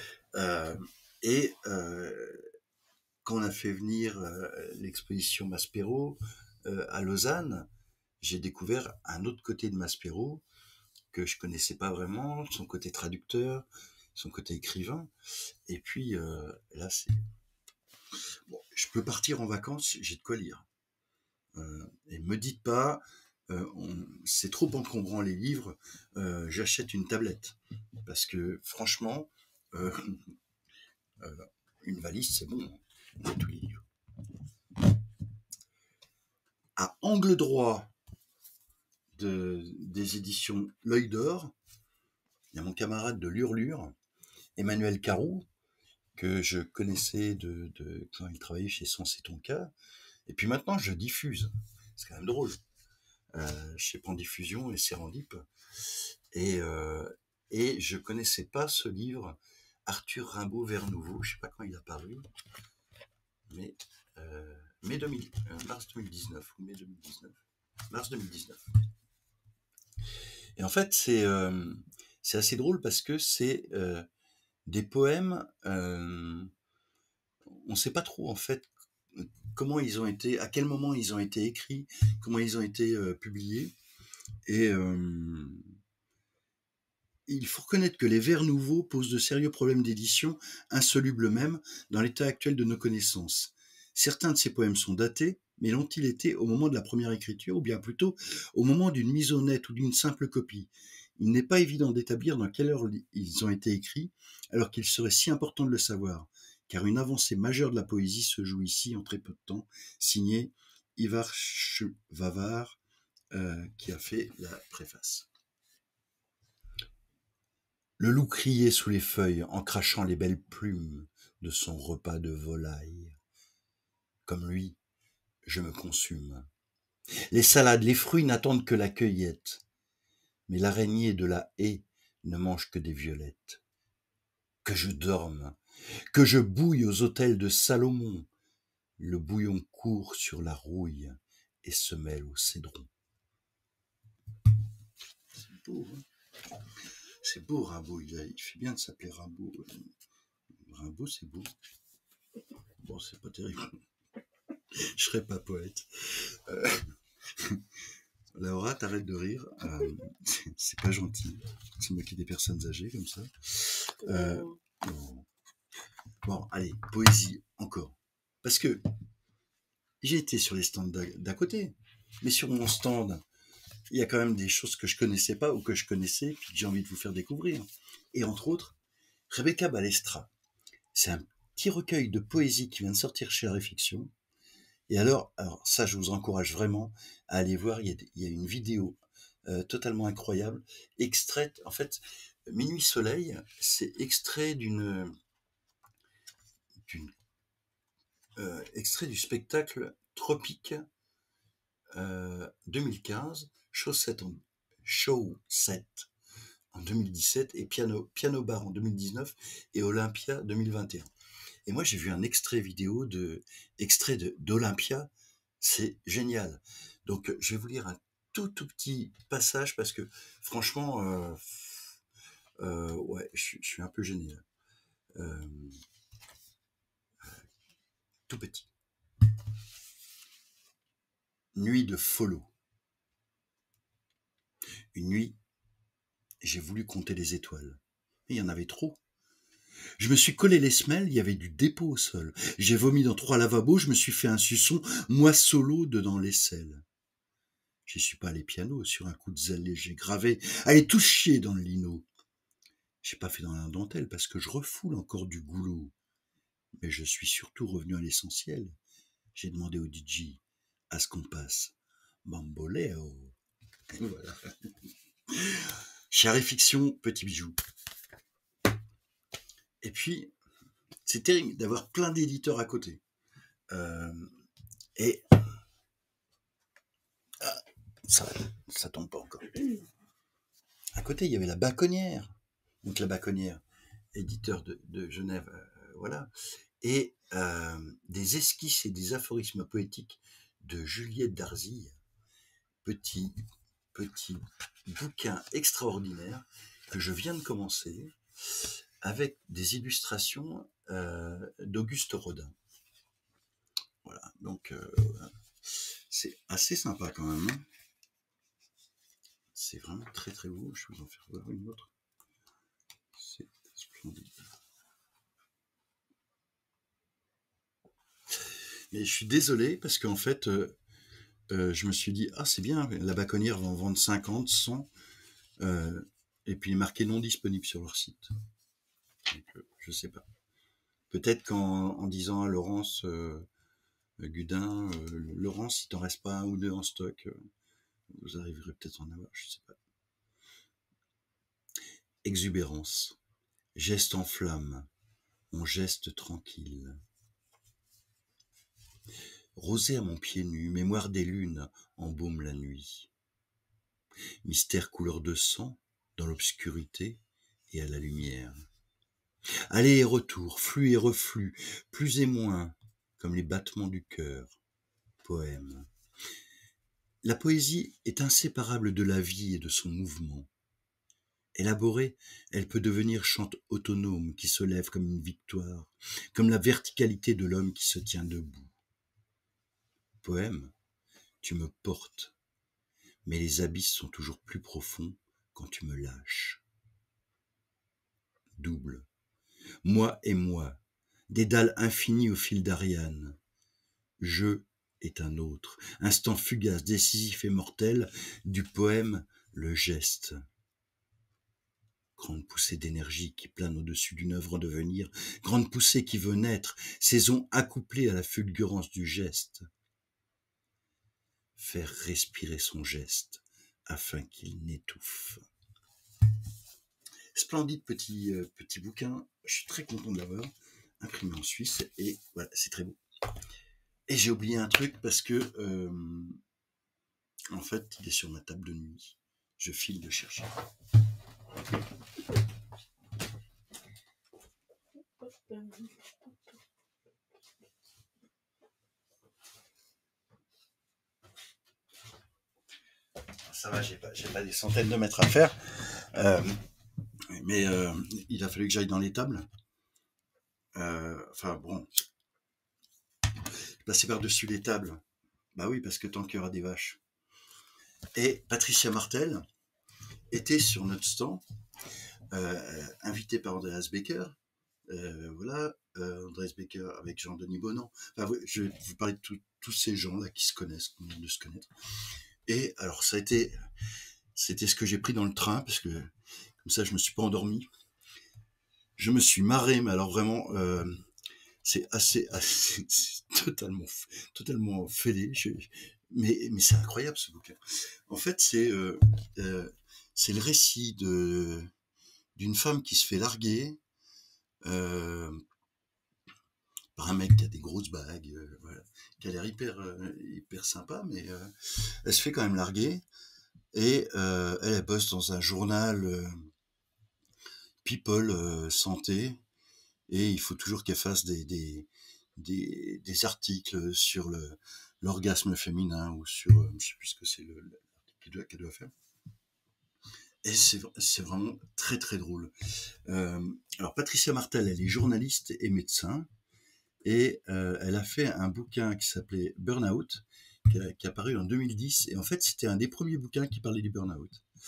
Speaker 1: Et quand on a fait venir l'exposition Maspero à Lausanne, j'ai découvert un autre côté de Maspero que je connaissais pas vraiment, son côté traducteur, son côté écrivain. Et puis là, c'est bon, je peux partir en vacances, j'ai de quoi lire. Et me dites pas c'est trop encombrant les livres, j'achète une tablette. Parce que franchement, euh, euh, une valise, c'est bon, on met tous les livres. À angle droit des éditions L'Œil d'Or, il y a mon camarade de l'Hurlure, Emmanuel Carroux, que je connaissais quand il travaillait chez Sens et Tonka. Et puis maintenant, je diffuse. C'est quand même drôle. Chez Pandiffusion et Serendip. Et je connaissais pas ce livre, Arthur Rimbaud Vers Nouveau. Je sais pas quand il a paru, mais mars 2019 ou mai 2019. Mars 2019. Et en fait, c'est assez drôle parce que c'est des poèmes. On ne sait pas trop en fait comment ils ont été, à quel moment ils ont été écrits, comment ils ont été publiés. Et il faut reconnaître que les vers nouveaux posent de sérieux problèmes d'édition, insolubles même dans l'état actuel de nos connaissances. Certains de ces poèmes sont datés, mais l'ont-ils été au moment de la première écriture, ou bien plutôt au moment d'une mise au net ou d'une simple copie? Il n'est pas évident d'établir dans quelle heure ils ont été écrits, alors qu'il serait si important de le savoir, car une avancée majeure de la poésie se joue ici en très peu de temps, signé Ivar Vavar, qui a fait la préface. Le loup criait sous les feuilles en crachant les belles plumes de son repas de volaille. Comme lui, je me consume. Les salades, les fruits n'attendent que la cueillette. Mais l'araignée de la haie ne mange que des violettes. Que je dorme, que je bouille aux autels de Salomon. Le bouillon court sur la rouille et se mêle au cédron. C'est beau, hein? C'est beau, Rimbaud. Il fait bien de s'appeler Rimbaud. Rimbaud, c'est beau. Bon, c'est pas terrible. Je serais pas poète. Laura, t'arrêtes de rire. C'est pas gentil. Se moquer des personnes âgées comme ça. Bon, allez, poésie encore. Parce que j'ai été sur les stands d'à côté. Mais sur mon stand, il y a quand même des choses que je connaissais pas ou que je connaissais, puis que j'ai envie de vous faire découvrir. Et entre autres, Rebecca Balestra. C'est un petit recueil de poésie qui vient de sortir chez la Réfiction. Et alors ça, je vous encourage vraiment à aller voir. Il y a une vidéo totalement incroyable, extraite, en fait, Minuit Soleil, c'est extrait extrait du spectacle Tropique 2015, Show 7 en 2017 et Piano Bar en 2019 et Olympia 2021. Et moi, j'ai vu un extrait vidéo extrait d'Olympia. C'est génial. Donc, je vais vous lire un tout petit passage parce que franchement, ouais, je suis un peu gêné. Tout petit. Nuit de follow. Une nuit, j'ai voulu compter les étoiles. Mais il y en avait trop. Je me suis collé les semelles, il y avait du dépôt au sol. J'ai vomi dans 3 lavabos, je me suis fait un suçon, moi solo dedans l'aisselle. J'y suis pas allé piano, sur un coup de zèle léger gravé. Allez tout chier dans le lino. J'ai pas fait dans la dentelle parce que je refoule encore du goulot. Mais je suis surtout revenu à l'essentiel. J'ai demandé au DJ à ce qu'on passe Bamboleo. Voilà. Charré Fiction, petit bijou. Et puis, c'est terrible d'avoir plein d'éditeurs à côté. Et ça tombe pas encore. À côté, il y avait la Baconnière. Donc la Baconnière, éditeur de Genève, voilà. Et des esquisses et des aphorismes poétiques de Juliette Darzille. Petit bouquin extraordinaire que je viens de commencer avec des illustrations d'Auguste Rodin. Voilà, donc c'est assez sympa quand même. Hein. C'est vraiment très très beau. Je vais vous en faire voir une autre. C'est splendide. Mais je suis désolé parce qu'en fait, je me suis dit, ah c'est bien, la Baconnière va en vendre 50, 100, et puis il est marqué non disponible sur leur site. Donc, je sais pas. Peut-être qu'en disant à Laurence Gudin, Laurence, il t'en reste pas un ou deux en stock, vous arriverez peut-être à en avoir, je sais pas. Exubérance. Geste en flamme. On geste tranquille. Rosée à mon pied nu, mémoire des lunes embaume la nuit. Mystère couleur de sang, dans l'obscurité et à la lumière. Aller et retour, flux et reflux, plus et moins, comme les battements du cœur. Poème. La poésie est inséparable de la vie et de son mouvement. Élaborée, elle peut devenir chante autonome qui se lève comme une victoire, comme la verticalité de l'homme qui se tient debout. Poème, tu me portes, mais les abysses sont toujours plus profonds quand tu me lâches. Double. Moi et moi, des dalles infinies au fil d'Ariane. Je est un autre, instant fugace, décisif et mortel, du poème le geste. Grande poussée d'énergie qui plane au-dessus d'une œuvre en devenir, grande poussée qui veut naître, saison accouplée à la fulgurance du geste. Faire respirer son geste afin qu'il n'étouffe. Splendide petit bouquin, je suis très content de l'avoir imprimé en Suisse et voilà, c'est très beau. Et j'ai oublié un truc parce que en fait, il est sur ma table de nuit. Je file le chercher. Ça va, j'ai pas des centaines de mètres à faire. Mais il a fallu que j'aille dans les tables. Enfin bon, passer par-dessus les tables. Bah oui, parce que tant qu'il y aura des vaches. Et Patricia Martel était sur notre stand, invitée par Andreas Becker. Voilà, Andreas Becker avec Jean-Denis Bonan. Enfin, je vais vous parler de tous ces gens-là qui se connaissent, qui viennent de se connaître. Et alors, c'était ce que j'ai pris dans le train, parce que comme ça, je me suis pas endormi. Je me suis marré, mais alors vraiment, c'est assez c'est totalement fêlé. Mais c'est incroyable ce bouquin. En fait, c'est le récit d'une femme qui se fait larguer par un mec qui a des grosses bagues, voilà, qui a l'air hyper sympa, mais elle se fait quand même larguer. Et elle bosse dans un journal People santé, et il faut toujours qu'elle fasse des articles sur l'orgasme féminin ou sur, je sais plus ce que c'est l'article qu'elle doit faire. Et c'est vraiment très très drôle. Alors Patricia Martel, elle est journaliste et médecin, et elle a fait un bouquin qui s'appelait Burnout, qui est apparu en 2010, et en fait c'était un des premiers bouquins qui parlait du burn-out.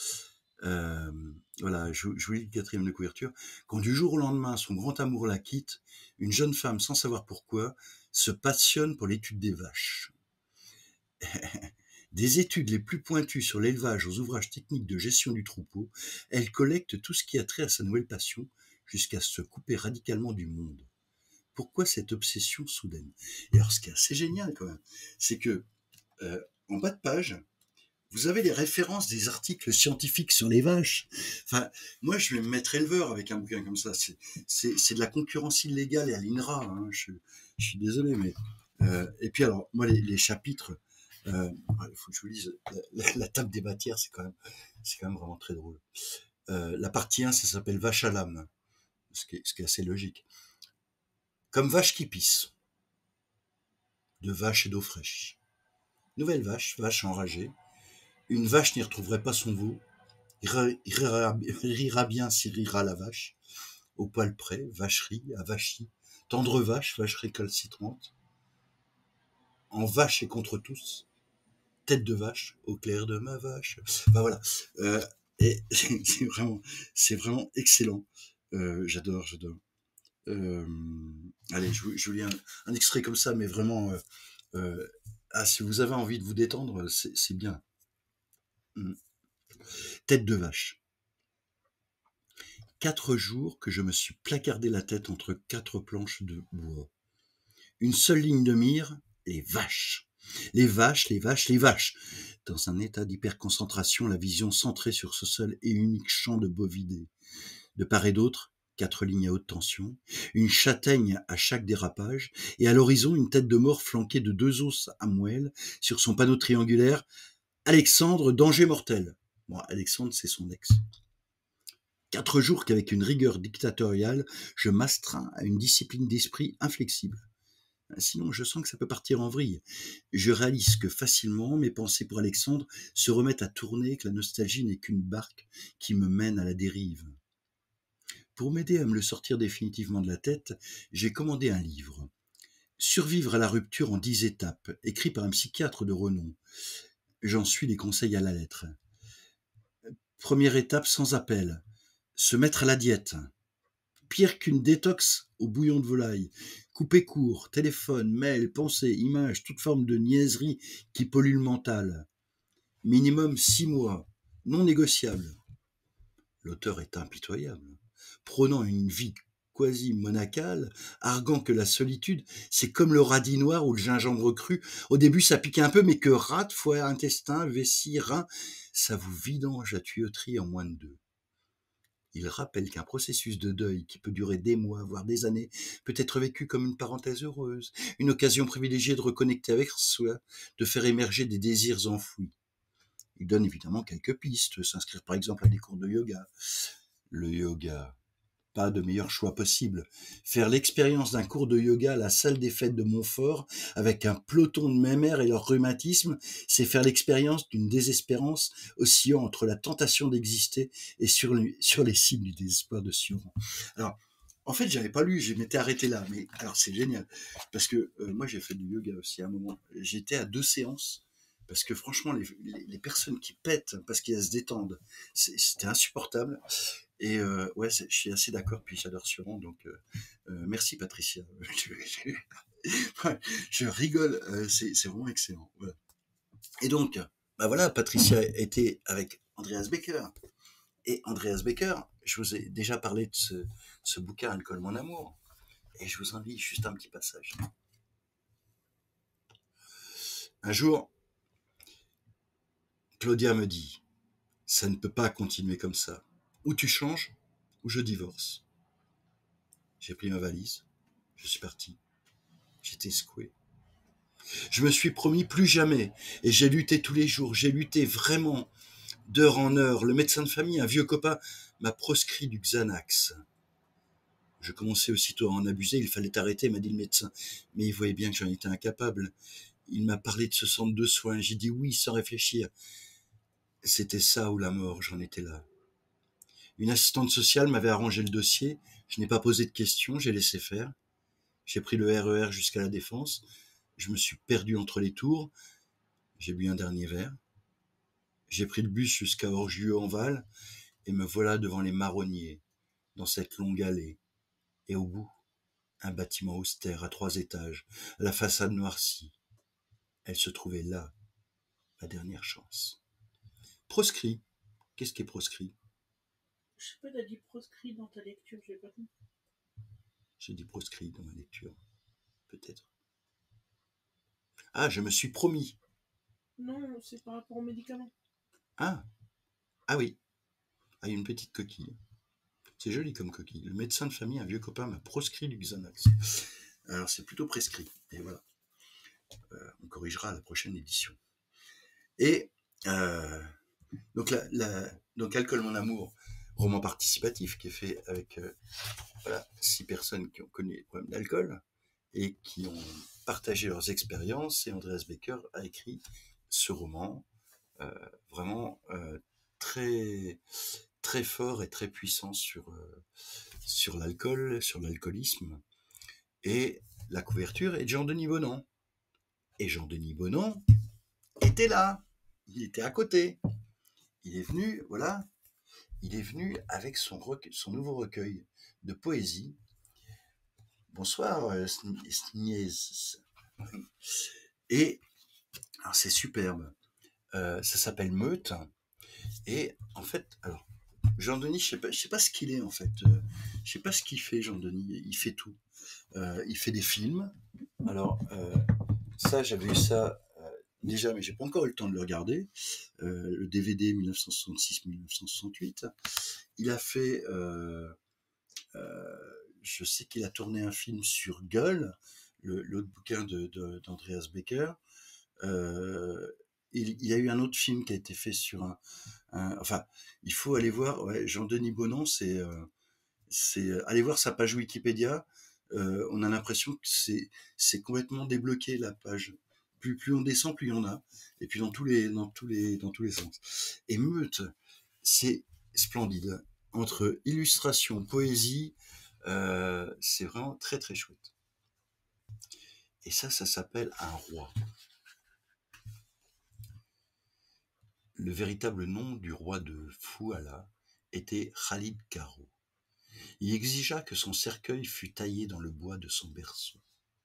Speaker 1: Voilà, je vous lis le 4e de couverture. Quand du jour au lendemain, son grand amour la quitte, une jeune femme, sans savoir pourquoi, se passionne pour l'étude des vaches. Des études les plus pointues sur l'élevage aux ouvrages techniques de gestion du troupeau, elle collecte tout ce qui a trait à sa nouvelle passion, jusqu'à se couper radicalement du monde. Pourquoi cette obsession soudaine? Et alors, ce qui est assez génial quand même, c'est que en bas de page, vous avez les références des articles scientifiques sur les vaches. Enfin, moi, je vais me mettre éleveur avec un bouquin comme ça. C'est de la concurrence illégale et à l'INRA. Hein. Je suis désolé, mais et puis alors, moi, les chapitres, il faut que je vous lise. La table des matières, c'est quand même vraiment très drôle. La partie 1, ça s'appelle Vache à l'âme, ce qui est assez logique. Comme vache qui pisse, de vache et d'eau fraîche. Nouvelle vache, vache enragée. Une vache n'y retrouverait pas son veau. Rira bien si rira la vache. Au poil près, vacherie, avachie. Tendre vache, vache récalcitrante. En vache et contre tous. Tête de vache, au clair de ma vache. Enfin voilà. Et c'est vraiment excellent. J'adore. Allez, je vous lis un extrait comme ça, mais vraiment Si vous avez envie de vous détendre, c'est bien. Tête de vache. 4 jours que je me suis placardé la tête entre 4 planches de bois. Une seule ligne de mire, les vaches. Les vaches, les vaches, les vaches. Dans un état d'hyperconcentration, la vision centrée sur ce seul et unique champ de bovidés. De part et d'autre, 4 lignes à haute tension, une châtaigne à chaque dérapage, et à l'horizon, une tête de mort flanquée de 2 os à moelle, sur son panneau triangulaire, Alexandre, danger mortel. Bon, Alexandre, c'est son ex. 4 jours qu'avec une rigueur dictatoriale, je m'astreins à une discipline d'esprit inflexible. Sinon, je sens que ça peut partir en vrille. Je réalise que facilement, mes pensées pour Alexandre se remettent à tourner, que la nostalgie n'est qu'une barque qui me mène à la dérive. Pour m'aider à me le sortir définitivement de la tête, j'ai commandé un livre. Survivre à la rupture en 10 étapes, écrit par un psychiatre de renom. J'en suis les conseils à la lettre. Première étape sans appel. Se mettre à la diète. Pire qu'une détox au bouillon de volaille. Couper court, téléphone, mail, pensée, images, toute forme de niaiserie qui pollue le mental. Minimum 6 mois, non négociable. L'auteur est impitoyable. Prônant une vie quasi monacale, arguant que la solitude, c'est comme le radis noir ou le gingembre cru. Au début, ça pique un peu, mais que rate, foie, intestin, vessie, rein, ça vous vidange la tuyauterie en moins de 2. Il rappelle qu'un processus de deuil qui peut durer des mois, voire des années, peut être vécu comme une parenthèse heureuse, une occasion privilégiée de reconnecter avec soi, de faire émerger des désirs enfouis. Il donne évidemment quelques pistes, s'inscrire par exemple à des cours de yoga. Le yoga, pas de meilleur choix possible. Faire l'expérience d'un cours de yoga à la salle des fêtes de Montfort avec un peloton de mémères et leur rhumatisme, c'est faire l'expérience d'une désespérance oscillant entre la tentation d'exister et sur les cimes du désespoir de Sioran. Alors, en fait, j'avais pas lu, je m'étais arrêté là, mais alors c'est génial parce que moi j'ai fait du yoga aussi à un moment. J'étais à 2 séances parce que franchement les personnes qui pètent parce qu'elles se détendent, c'était insupportable. Et ouais, je suis assez d'accord, puis j'adore Sioran, donc merci Patricia. Je rigole, c'est vraiment excellent. Voilà. Et donc, bah voilà, Patricia était avec Andreas Becker. Et Andreas Becker, je vous ai déjà parlé de ce bouquin Alcool mon amour, et je vous en lis juste un petit passage. Un jour, Claudia me dit, ça ne peut pas continuer comme ça. Ou tu changes, ou je divorce. J'ai pris ma valise, je suis parti. J'étais secoué. Je me suis promis plus jamais, et j'ai lutté tous les jours, j'ai lutté vraiment, d'heure en heure. Le médecin de famille, un vieux copain, m'a proscrit du Xanax. Je commençais aussitôt à en abuser, il fallait arrêter, m'a dit le médecin. Mais il voyait bien que j'en étais incapable. Il m'a parlé de ce centre de soins, j'ai dit oui sans réfléchir. C'était ça ou la mort, j'en étais là. Une assistante sociale m'avait arrangé le dossier, je n'ai pas posé de questions, j'ai laissé faire. J'ai pris le RER jusqu'à la Défense, je me suis perdu entre les tours, j'ai bu un dernier verre. J'ai pris le bus jusqu'à Orgieu-en-Val et me voilà devant les marronniers, dans cette longue allée. Et au bout, un bâtiment austère à 3 étages, la façade noircie. Elle se trouvait là, ma dernière chance. Proscrit. Qu'est-ce qui est proscrit?
Speaker 2: Je sais pas, t'as dit proscrit dans ta lecture, j'ai pas compris.
Speaker 1: J'ai dit proscrit dans ma lecture. Peut-être. Ah, je me suis promis.
Speaker 2: Non, c'est par rapport aux médicaments.
Speaker 1: Ah, ah oui. Ah, il y a une petite coquille. C'est joli comme coquille. Le médecin de famille, un vieux copain, m'a proscrit du Xanax. Alors, c'est plutôt prescrit. Et voilà. On corrigera à la prochaine édition. Et donc Alcool mon amour, roman participatif qui est fait avec 6 personnes qui ont connu les problèmes d'alcool et qui ont partagé leurs expériences. Et Andreas Becker a écrit ce roman vraiment très très fort et très puissant sur l'alcool, sur l'alcoolisme. Et la couverture est de Jean-Denis Bonan. Et Jean-Denis Bonan était là, il était à côté. Il est venu, voilà, il est venu avec son nouveau recueil de poésie. Bonsoir, Sniez. Et alors c'est superbe. Ça s'appelle Meute. Et en fait, alors, Jean-Denis, je sais pas ce qu'il est en fait. Je sais pas ce qu'il fait, Jean-Denis. Il fait tout. Il fait des films. Alors, ça, j'avais eu ça déjà, mais j'ai pas encore eu le temps de le regarder. Le DVD 1966-1968. Il a fait, je sais qu'il a tourné un film sur Gueule, l'autre bouquin d'Andreas Becker. Il y a eu un autre film qui a été fait sur enfin, il faut aller voir, ouais, Jean-Denis Bonon, allez voir sa page Wikipédia. On a l'impression que c'est complètement débloqué la page. Plus on descend, plus il y en a. Et puis dans tous les sens. Et Meute, c'est splendide. Entre illustration, poésie, c'est vraiment très très chouette. Et ça s'appelle Un roi. Le véritable nom du roi de Fouala était Khalid Karo. Il exigea que son cercueil fût taillé dans le bois de son berceau.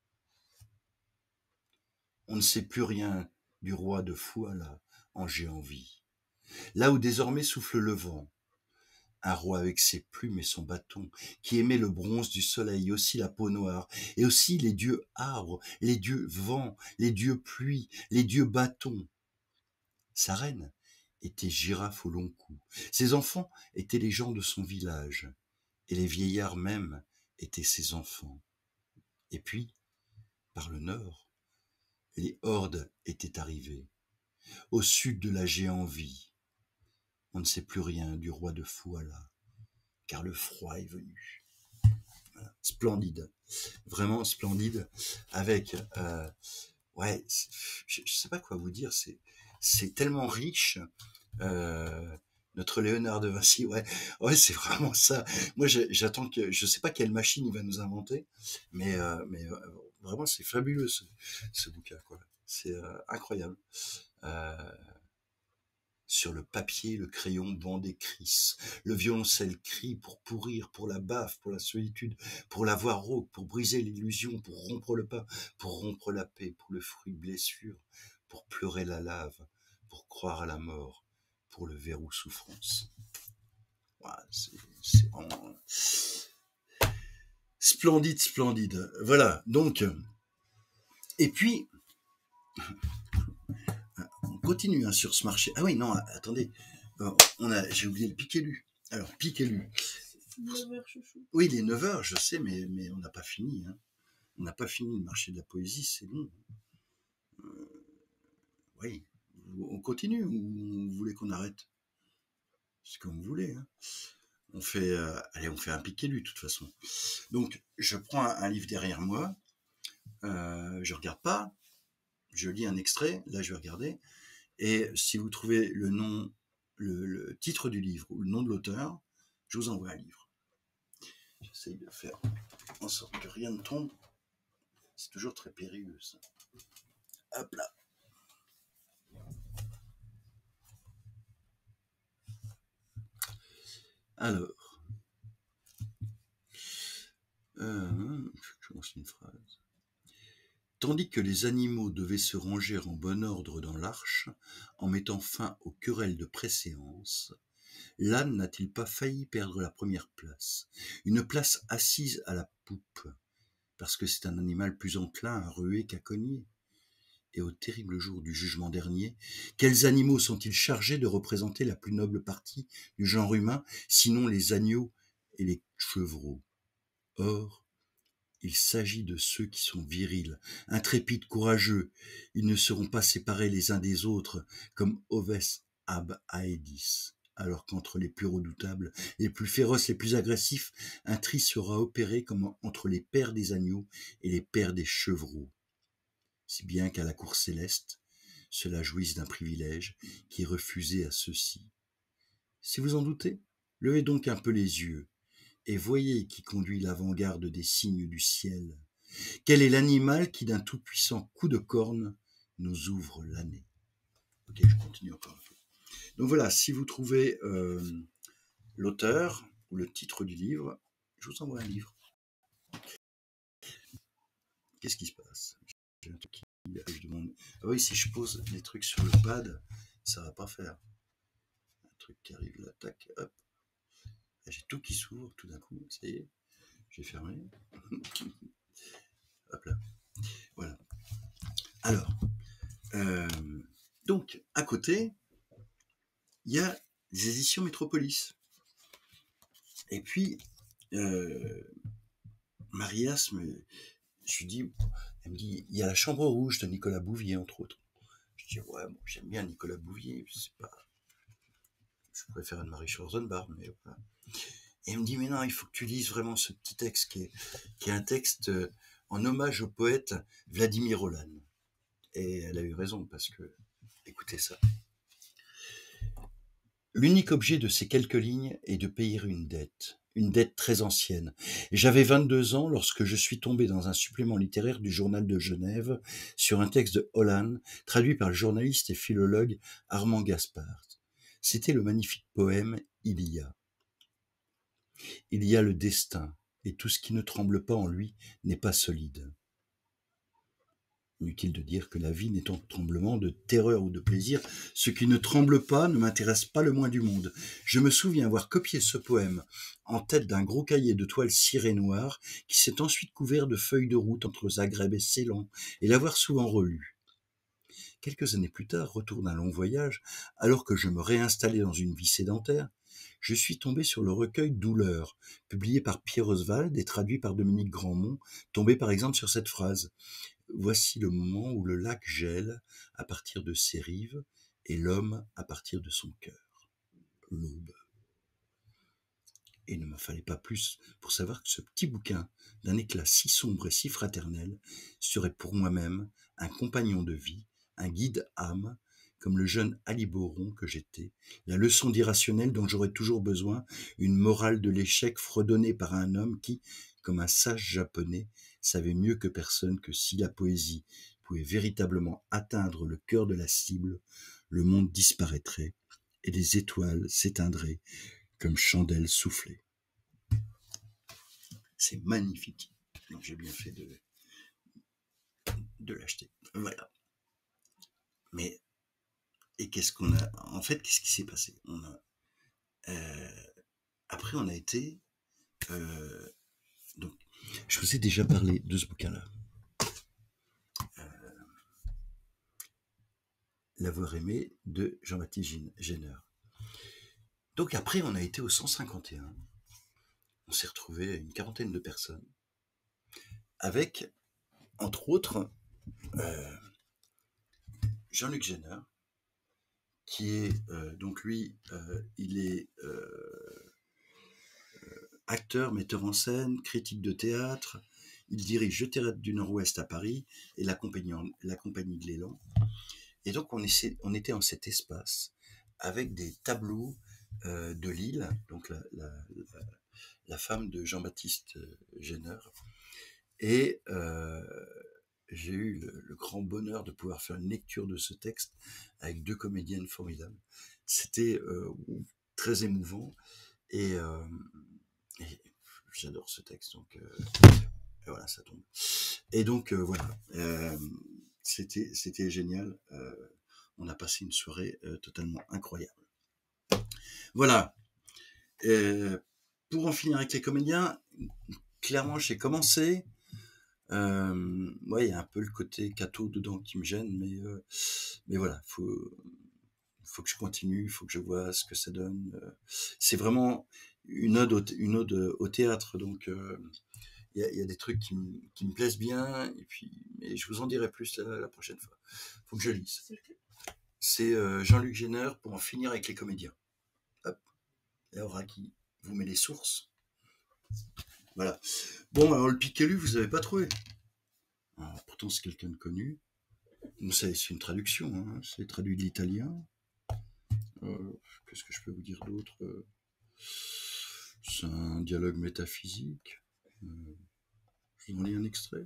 Speaker 1: On ne sait plus rien du roi de Fouala en Géanvie, là où désormais souffle le vent. Un roi avec ses plumes et son bâton, qui aimait le bronze du soleil, aussi la peau noire, et aussi les dieux arbres, les dieux vent, les dieux pluie, les dieux bâtons. Sa reine était Girafe au long cou. Ses enfants étaient les gens de son village, et les vieillards même étaient ses enfants. Et puis, par le nord, les hordes étaient arrivées. Au sud de la Géanvie, on ne sait plus rien du roi de Fouala, car le froid est venu. Voilà. Splendide, vraiment splendide, avec, ouais, je sais pas quoi vous dire, c'est tellement riche. Notre Léonard de Vinci, ouais, c'est vraiment ça. Moi, j'attends je sais pas quelle machine il va nous inventer, mais vraiment, c'est fabuleux ce bouquin, quoi. C'est incroyable. Sur le papier, le crayon bande et crisse. Le violoncelle crie pour pourrir, pour la baffe, pour la solitude, pour la voix rauque, pour briser l'illusion, pour rompre le pas, pour rompre la paix, pour le fruit blessure, pour pleurer la lave, pour croire à la mort, pour le verrou souffrance. Voilà, c'est vraiment splendide, splendide. Voilà, donc, et puis, on continue hein, sur ce marché. Ah oui, non, attendez, j'ai oublié le piquet-lu. Alors, piquet-lu.
Speaker 2: 9h, chouchou.
Speaker 1: Oui, il est 9h, je sais, mais on n'a pas fini. Hein. On n'a pas fini le marché de la poésie, c'est long. Oui, on continue ou vous voulez qu'on arrête? C'est comme vous voulez. Hein. On fait un piquet-lu de toute façon. Donc, je prends un livre derrière moi, je regarde pas, je lis un extrait, là je vais regarder, et si vous trouvez le nom, le titre du livre ou le nom de l'auteur, je vous envoie un livre. J'essaye de faire en sorte que rien ne tombe. C'est toujours très périlleux ça. Hop là. Alors, je commence une phrase. Tandis que les animaux devaient se ranger en bon ordre dans l'arche, en mettant fin aux querelles de préséance, l'âne n'a-t-il pas failli perdre la première place, une place assise à la poupe, parce que c'est un animal plus enclin à ruer qu'à cogner? Et au terrible jour du jugement dernier, quels animaux sont-ils chargés de représenter la plus noble partie du genre humain, sinon les agneaux et les chevreaux? Or, il s'agit de ceux qui sont virils, intrépides, courageux. Ils ne seront pas séparés les uns des autres comme Oves ab Aedis. Alors qu'entre les plus redoutables, les plus féroces, les plus agressifs, un tri sera opéré comme entre les pères des agneaux et les pères des chevreaux. Si bien qu'à la cour céleste, cela jouisse d'un privilège qui est refusé à ceux-ci. Si vous en doutez, levez donc un peu les yeux et voyez qui conduit l'avant-garde des signes du ciel. Quel est l'animal qui d'un tout-puissant coup de corne nous ouvre l'année? Ok, je continue encore un peu. Donc voilà, si vous trouvez l'auteur ou le titre du livre, je vous envoie un livre. Qu'est-ce qui se passe? J'ai un truc qui je demande Ah oui, si je pose les trucs sur le pad, ça va pas faire. Un truc qui arrive là, tac, hop. J'ai tout qui s'ouvre tout d'un coup, ça y est, j'ai fermé. Hop là. Voilà. Alors, donc, à côté, il y a les éditions Métropolis. Et puis, Marias, je lui dis, elle me dit, il y a la Chambre rouge de Nicolas Bouvier, entre autres. Je dis, ouais, bon, j'aime bien Nicolas Bouvier, c'est pas... Je préfère Anne-Marie Schwarzenbach, mais voilà. Et elle me dit, mais non, il faut que tu lises vraiment ce petit texte qui est un texte en hommage au poète Vladimir Rolan. Et elle a eu raison, parce que, écoutez ça. L'unique objet de ces quelques lignes est de payer une dette très ancienne. J'avais 22 ans lorsque je suis tombé dans un supplément littéraire du Journal de Genève sur un texte de Holland, traduit par le journaliste et philologue Armand Gaspard. C'était le magnifique poème « Il y a ». Il y a le destin, et tout ce qui ne tremble pas en lui n'est pas solide. Inutile de dire que la vie n'est en tremblement de terreur ou de plaisir. Ce qui ne tremble pas ne m'intéresse pas le moins du monde. Je me souviens avoir copié ce poème en tête d'un gros cahier de toile ciré noire qui s'est ensuite couvert de feuilles de route entre Zagreb et Ceylan et l'avoir souvent relu. Quelques années plus tard, retour d'un long voyage, alors que je me réinstallais dans une vie sédentaire, je suis tombé sur le recueil Douleur, publié par Pierre Oswald et traduit par Dominique Grandmont, tombé par exemple sur cette phrase. Voici le moment où le lac gèle à partir de ses rives et l'homme à partir de son cœur. L'aube. Et il ne me fallait pas plus pour savoir que ce petit bouquin, d'un éclat si sombre et si fraternel, serait pour moi-même un compagnon de vie, un guide âme, comme le jeune Ali Boron que j'étais, la leçon d'irrationnel dont j'aurais toujours besoin, une morale de l'échec fredonnée par un homme qui, comme un sage japonais, savait mieux que personne que si la poésie pouvait véritablement atteindre le cœur de la cible, le monde disparaîtrait et les étoiles s'éteindraient comme chandelles soufflées. C'est magnifique. Donc j'ai bien fait de l'acheter. Voilà. Mais, et qu'est-ce qu'on a... En fait, qu'est-ce qui s'est passé? Après, on a été... donc, je vous ai déjà parlé de ce bouquin-là. L'avoir aimé de Jean-Baptiste Jenner. Donc après, on a été au 151. On s'est retrouvé une quarantaine de personnes. Avec, entre autres, Jean-Luc Jenner, qui est, donc lui, il est acteur, metteur en scène, critique de théâtre. Il dirige le Théâtre du Nord-Ouest à Paris et la compagnie de l'Élan. Et donc, on était en cet espace avec des tableaux de Lille, donc la femme de Jean-Baptiste Jenner. Et j'ai eu le grand bonheur de pouvoir faire une lecture de ce texte avec deux comédiennes formidables. C'était très émouvant et j'adore ce texte. Donc et voilà, ça tombe. Et donc voilà, c'était génial. On a passé une soirée totalement incroyable. Voilà. Pour en finir avec les comédiens, clairement, j'ai commencé. Ouais, il y a un peu le côté catho dedans qui me gêne, mais voilà, faut que je continue, il faut que je vois ce que ça donne. C'est vraiment une ode au théâtre, donc il y a des trucs qui me plaisent bien, et puis mais je vous en dirai plus la prochaine fois. Faut que je lise. C'est Jean-Luc Jenner pour en finir avec les comédiens. Hop, et Aura qui vous met les sources. Voilà. Bon, alors le Piquelu, vous n'avez pas trouvé. Alors, pourtant, c'est quelqu'un de connu. C'est une traduction, hein. C'est traduit de l'italien. Qu'est-ce que je peux vous dire d'autre? C'est un dialogue métaphysique. Je vous en lis un extrait.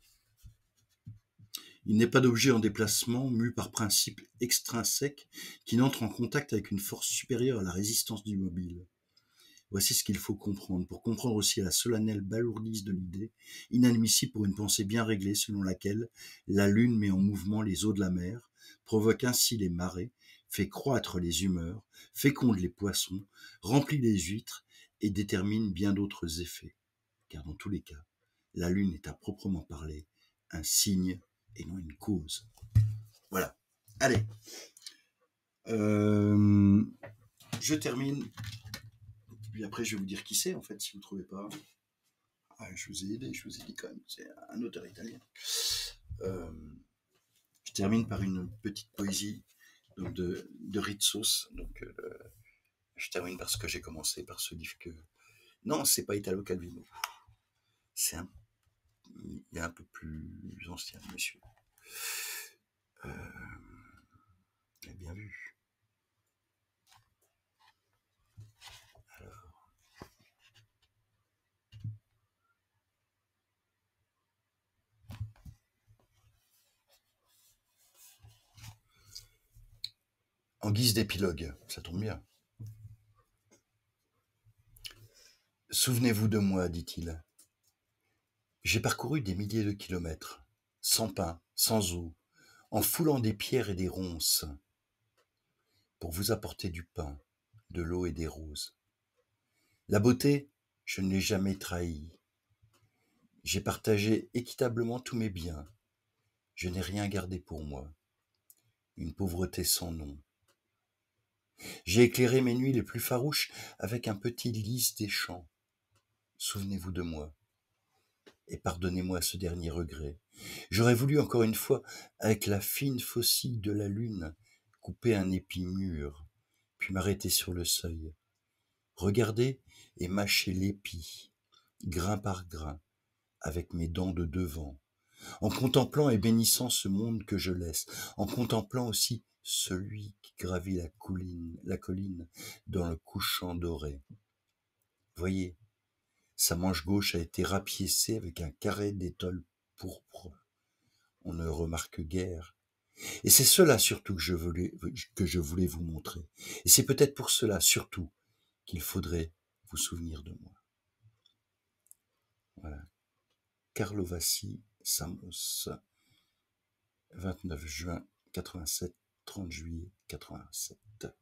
Speaker 1: Il n'est pas d'objet en déplacement, mu par principe extrinsèque, qui n'entre en contact avec une force supérieure à la résistance du mobile. Voici ce qu'il faut comprendre, pour comprendre aussi la solennelle balourdise de l'idée, inadmissible pour une pensée bien réglée selon laquelle la lune met en mouvement les eaux de la mer, provoque ainsi les marées, fait croître les humeurs, féconde les poissons, remplit les huîtres et détermine bien d'autres effets. Car dans tous les cas, la lune est à proprement parler un signe et non une cause. Voilà. Allez. Je termine. Puis après, je vais vous dire qui c'est, en fait, si vous ne trouvez pas. Ah, je vous ai aidé, je vous ai dit quand même. C'est un auteur italien. Je termine par une petite poésie donc de Ritsos. Donc, je termine par ce que j'ai commencé, par ce livre que... Non, c'est pas Italo Calvino. Il est un peu plus ancien, monsieur. Vous avez bien vu. Alors... En guise d'épilogue, ça tombe bien. Souvenez-vous de moi, dit-il. J'ai parcouru des milliers de kilomètres, sans pain, sans eau, en foulant des pierres et des ronces, pour vous apporter du pain, de l'eau et des roses. La beauté, je ne l'ai jamais trahie. J'ai partagé équitablement tous mes biens. Je n'ai rien gardé pour moi. Une pauvreté sans nom. J'ai éclairé mes nuits les plus farouches avec un petit lys des champs. Souvenez-vous de moi. Et pardonnez-moi ce dernier regret. J'aurais voulu encore une fois, avec la fine faucille de la lune, couper un épi mûr, puis m'arrêter sur le seuil, regarder et mâcher l'épi, grain par grain, avec mes dents de devant, en contemplant et bénissant ce monde que je laisse, en contemplant aussi celui qui gravit la colline dans le couchant doré. Voyez, sa manche gauche a été rapiécée avec un carré d'étole pourpre. On ne remarque guère. Et c'est cela surtout que je voulais vous montrer. Et c'est peut-être pour cela surtout qu'il faudrait vous souvenir de moi. Voilà. Carlo Vassi, Samos, 29 juin 87, 30 juillet 87.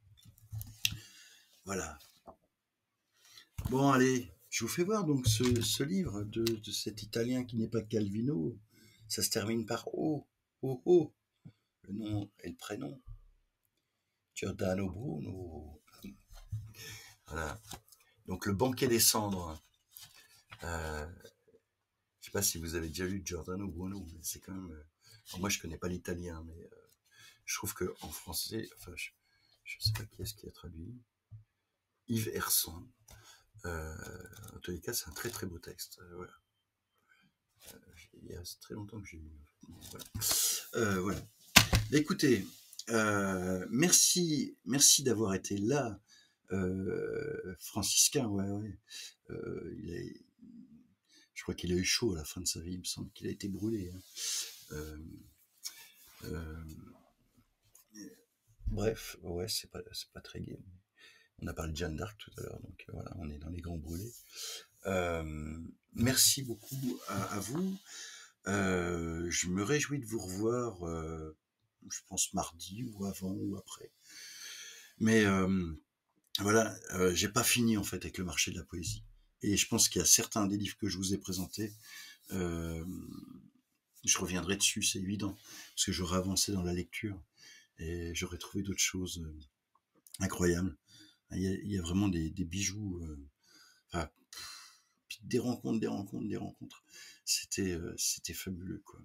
Speaker 1: Voilà. Bon, allez, je vous fais voir donc ce livre de cet Italien qui n'est pas Calvino. Ça se termine par O, O, O. Le nom et le prénom. Giordano Bruno. Voilà. Donc, Le banquet des cendres. Je ne sais pas si vous avez déjà lu Giordano Bruno, mais c'est quand même... moi, je ne connais pas l'italien, mais je trouve qu'en français... Enfin, je ne sais pas qui est-ce qui a traduit. Yves Hersan. En tous les cas, c'est un très très beau texte. Voilà. Il y a très longtemps que j'ai lu. Voilà. Voilà. Écoutez, merci d'avoir été là, franciscain. Ouais. Je crois qu'il a eu chaud à la fin de sa vie. Il me semble qu'il a été brûlé. Bref, ouais, c'est pas très gai. On a parlé de Jeanne d'Arc tout à l'heure, donc voilà, on est dans les grands brûlés. Merci beaucoup à vous. Je me réjouis de vous revoir, je pense mardi ou avant ou après. Mais voilà, j'ai pas fini en fait avec le marché de la poésie. Et je pense qu'il y a certains des livres que je vous ai présentés, je reviendrai dessus, c'est évident, parce que j'aurais avancé dans la lecture et j'aurais trouvé d'autres choses incroyables. Il y a vraiment des bijoux, enfin, des rencontres. C'était fabuleux, quoi.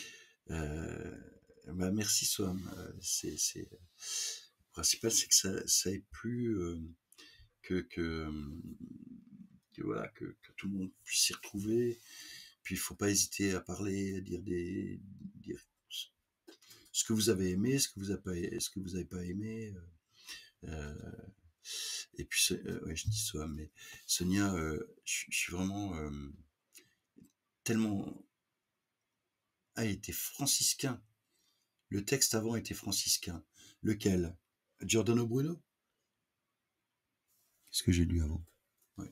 Speaker 1: Merci Soham. Le principal, c'est que ça ait plu, que voilà, que tout le monde puisse s'y retrouver. Puis il faut pas hésiter à parler, à dire ce que vous avez aimé, ce que vous avez pas aimé. Et puis, ouais, je dis ça, mais Sonia, je suis vraiment tellement... Ah, il était franciscain. Le texte avant était franciscain. Lequel? Giordano Bruno? Qu'est-ce que j'ai lu avant?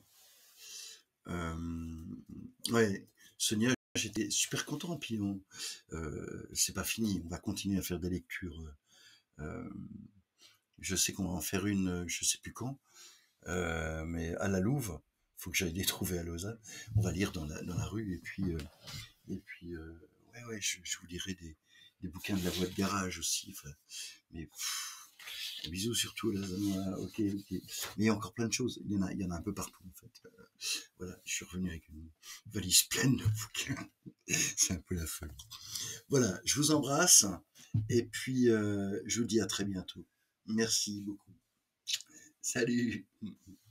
Speaker 1: Ouais, Sonia, j'étais super content. Puis c'est pas fini. On va continuer à faire des lectures. Euh, je sais qu'on va en faire une, je sais plus quand, mais à la Louve. Faut que j'aille les trouver à Lausanne. On va lire dans la rue et puis ouais, ouais, je vous lirai des bouquins de la voie de garage aussi. Enfin, mais bisous surtout là. Ok, ok. Mais il y a encore plein de choses. Il y en a un peu partout en fait. Voilà, je suis revenu avec une valise pleine de bouquins. C'est un peu la folie. Voilà, je vous embrasse et puis je vous dis à très bientôt. Merci beaucoup. Salut.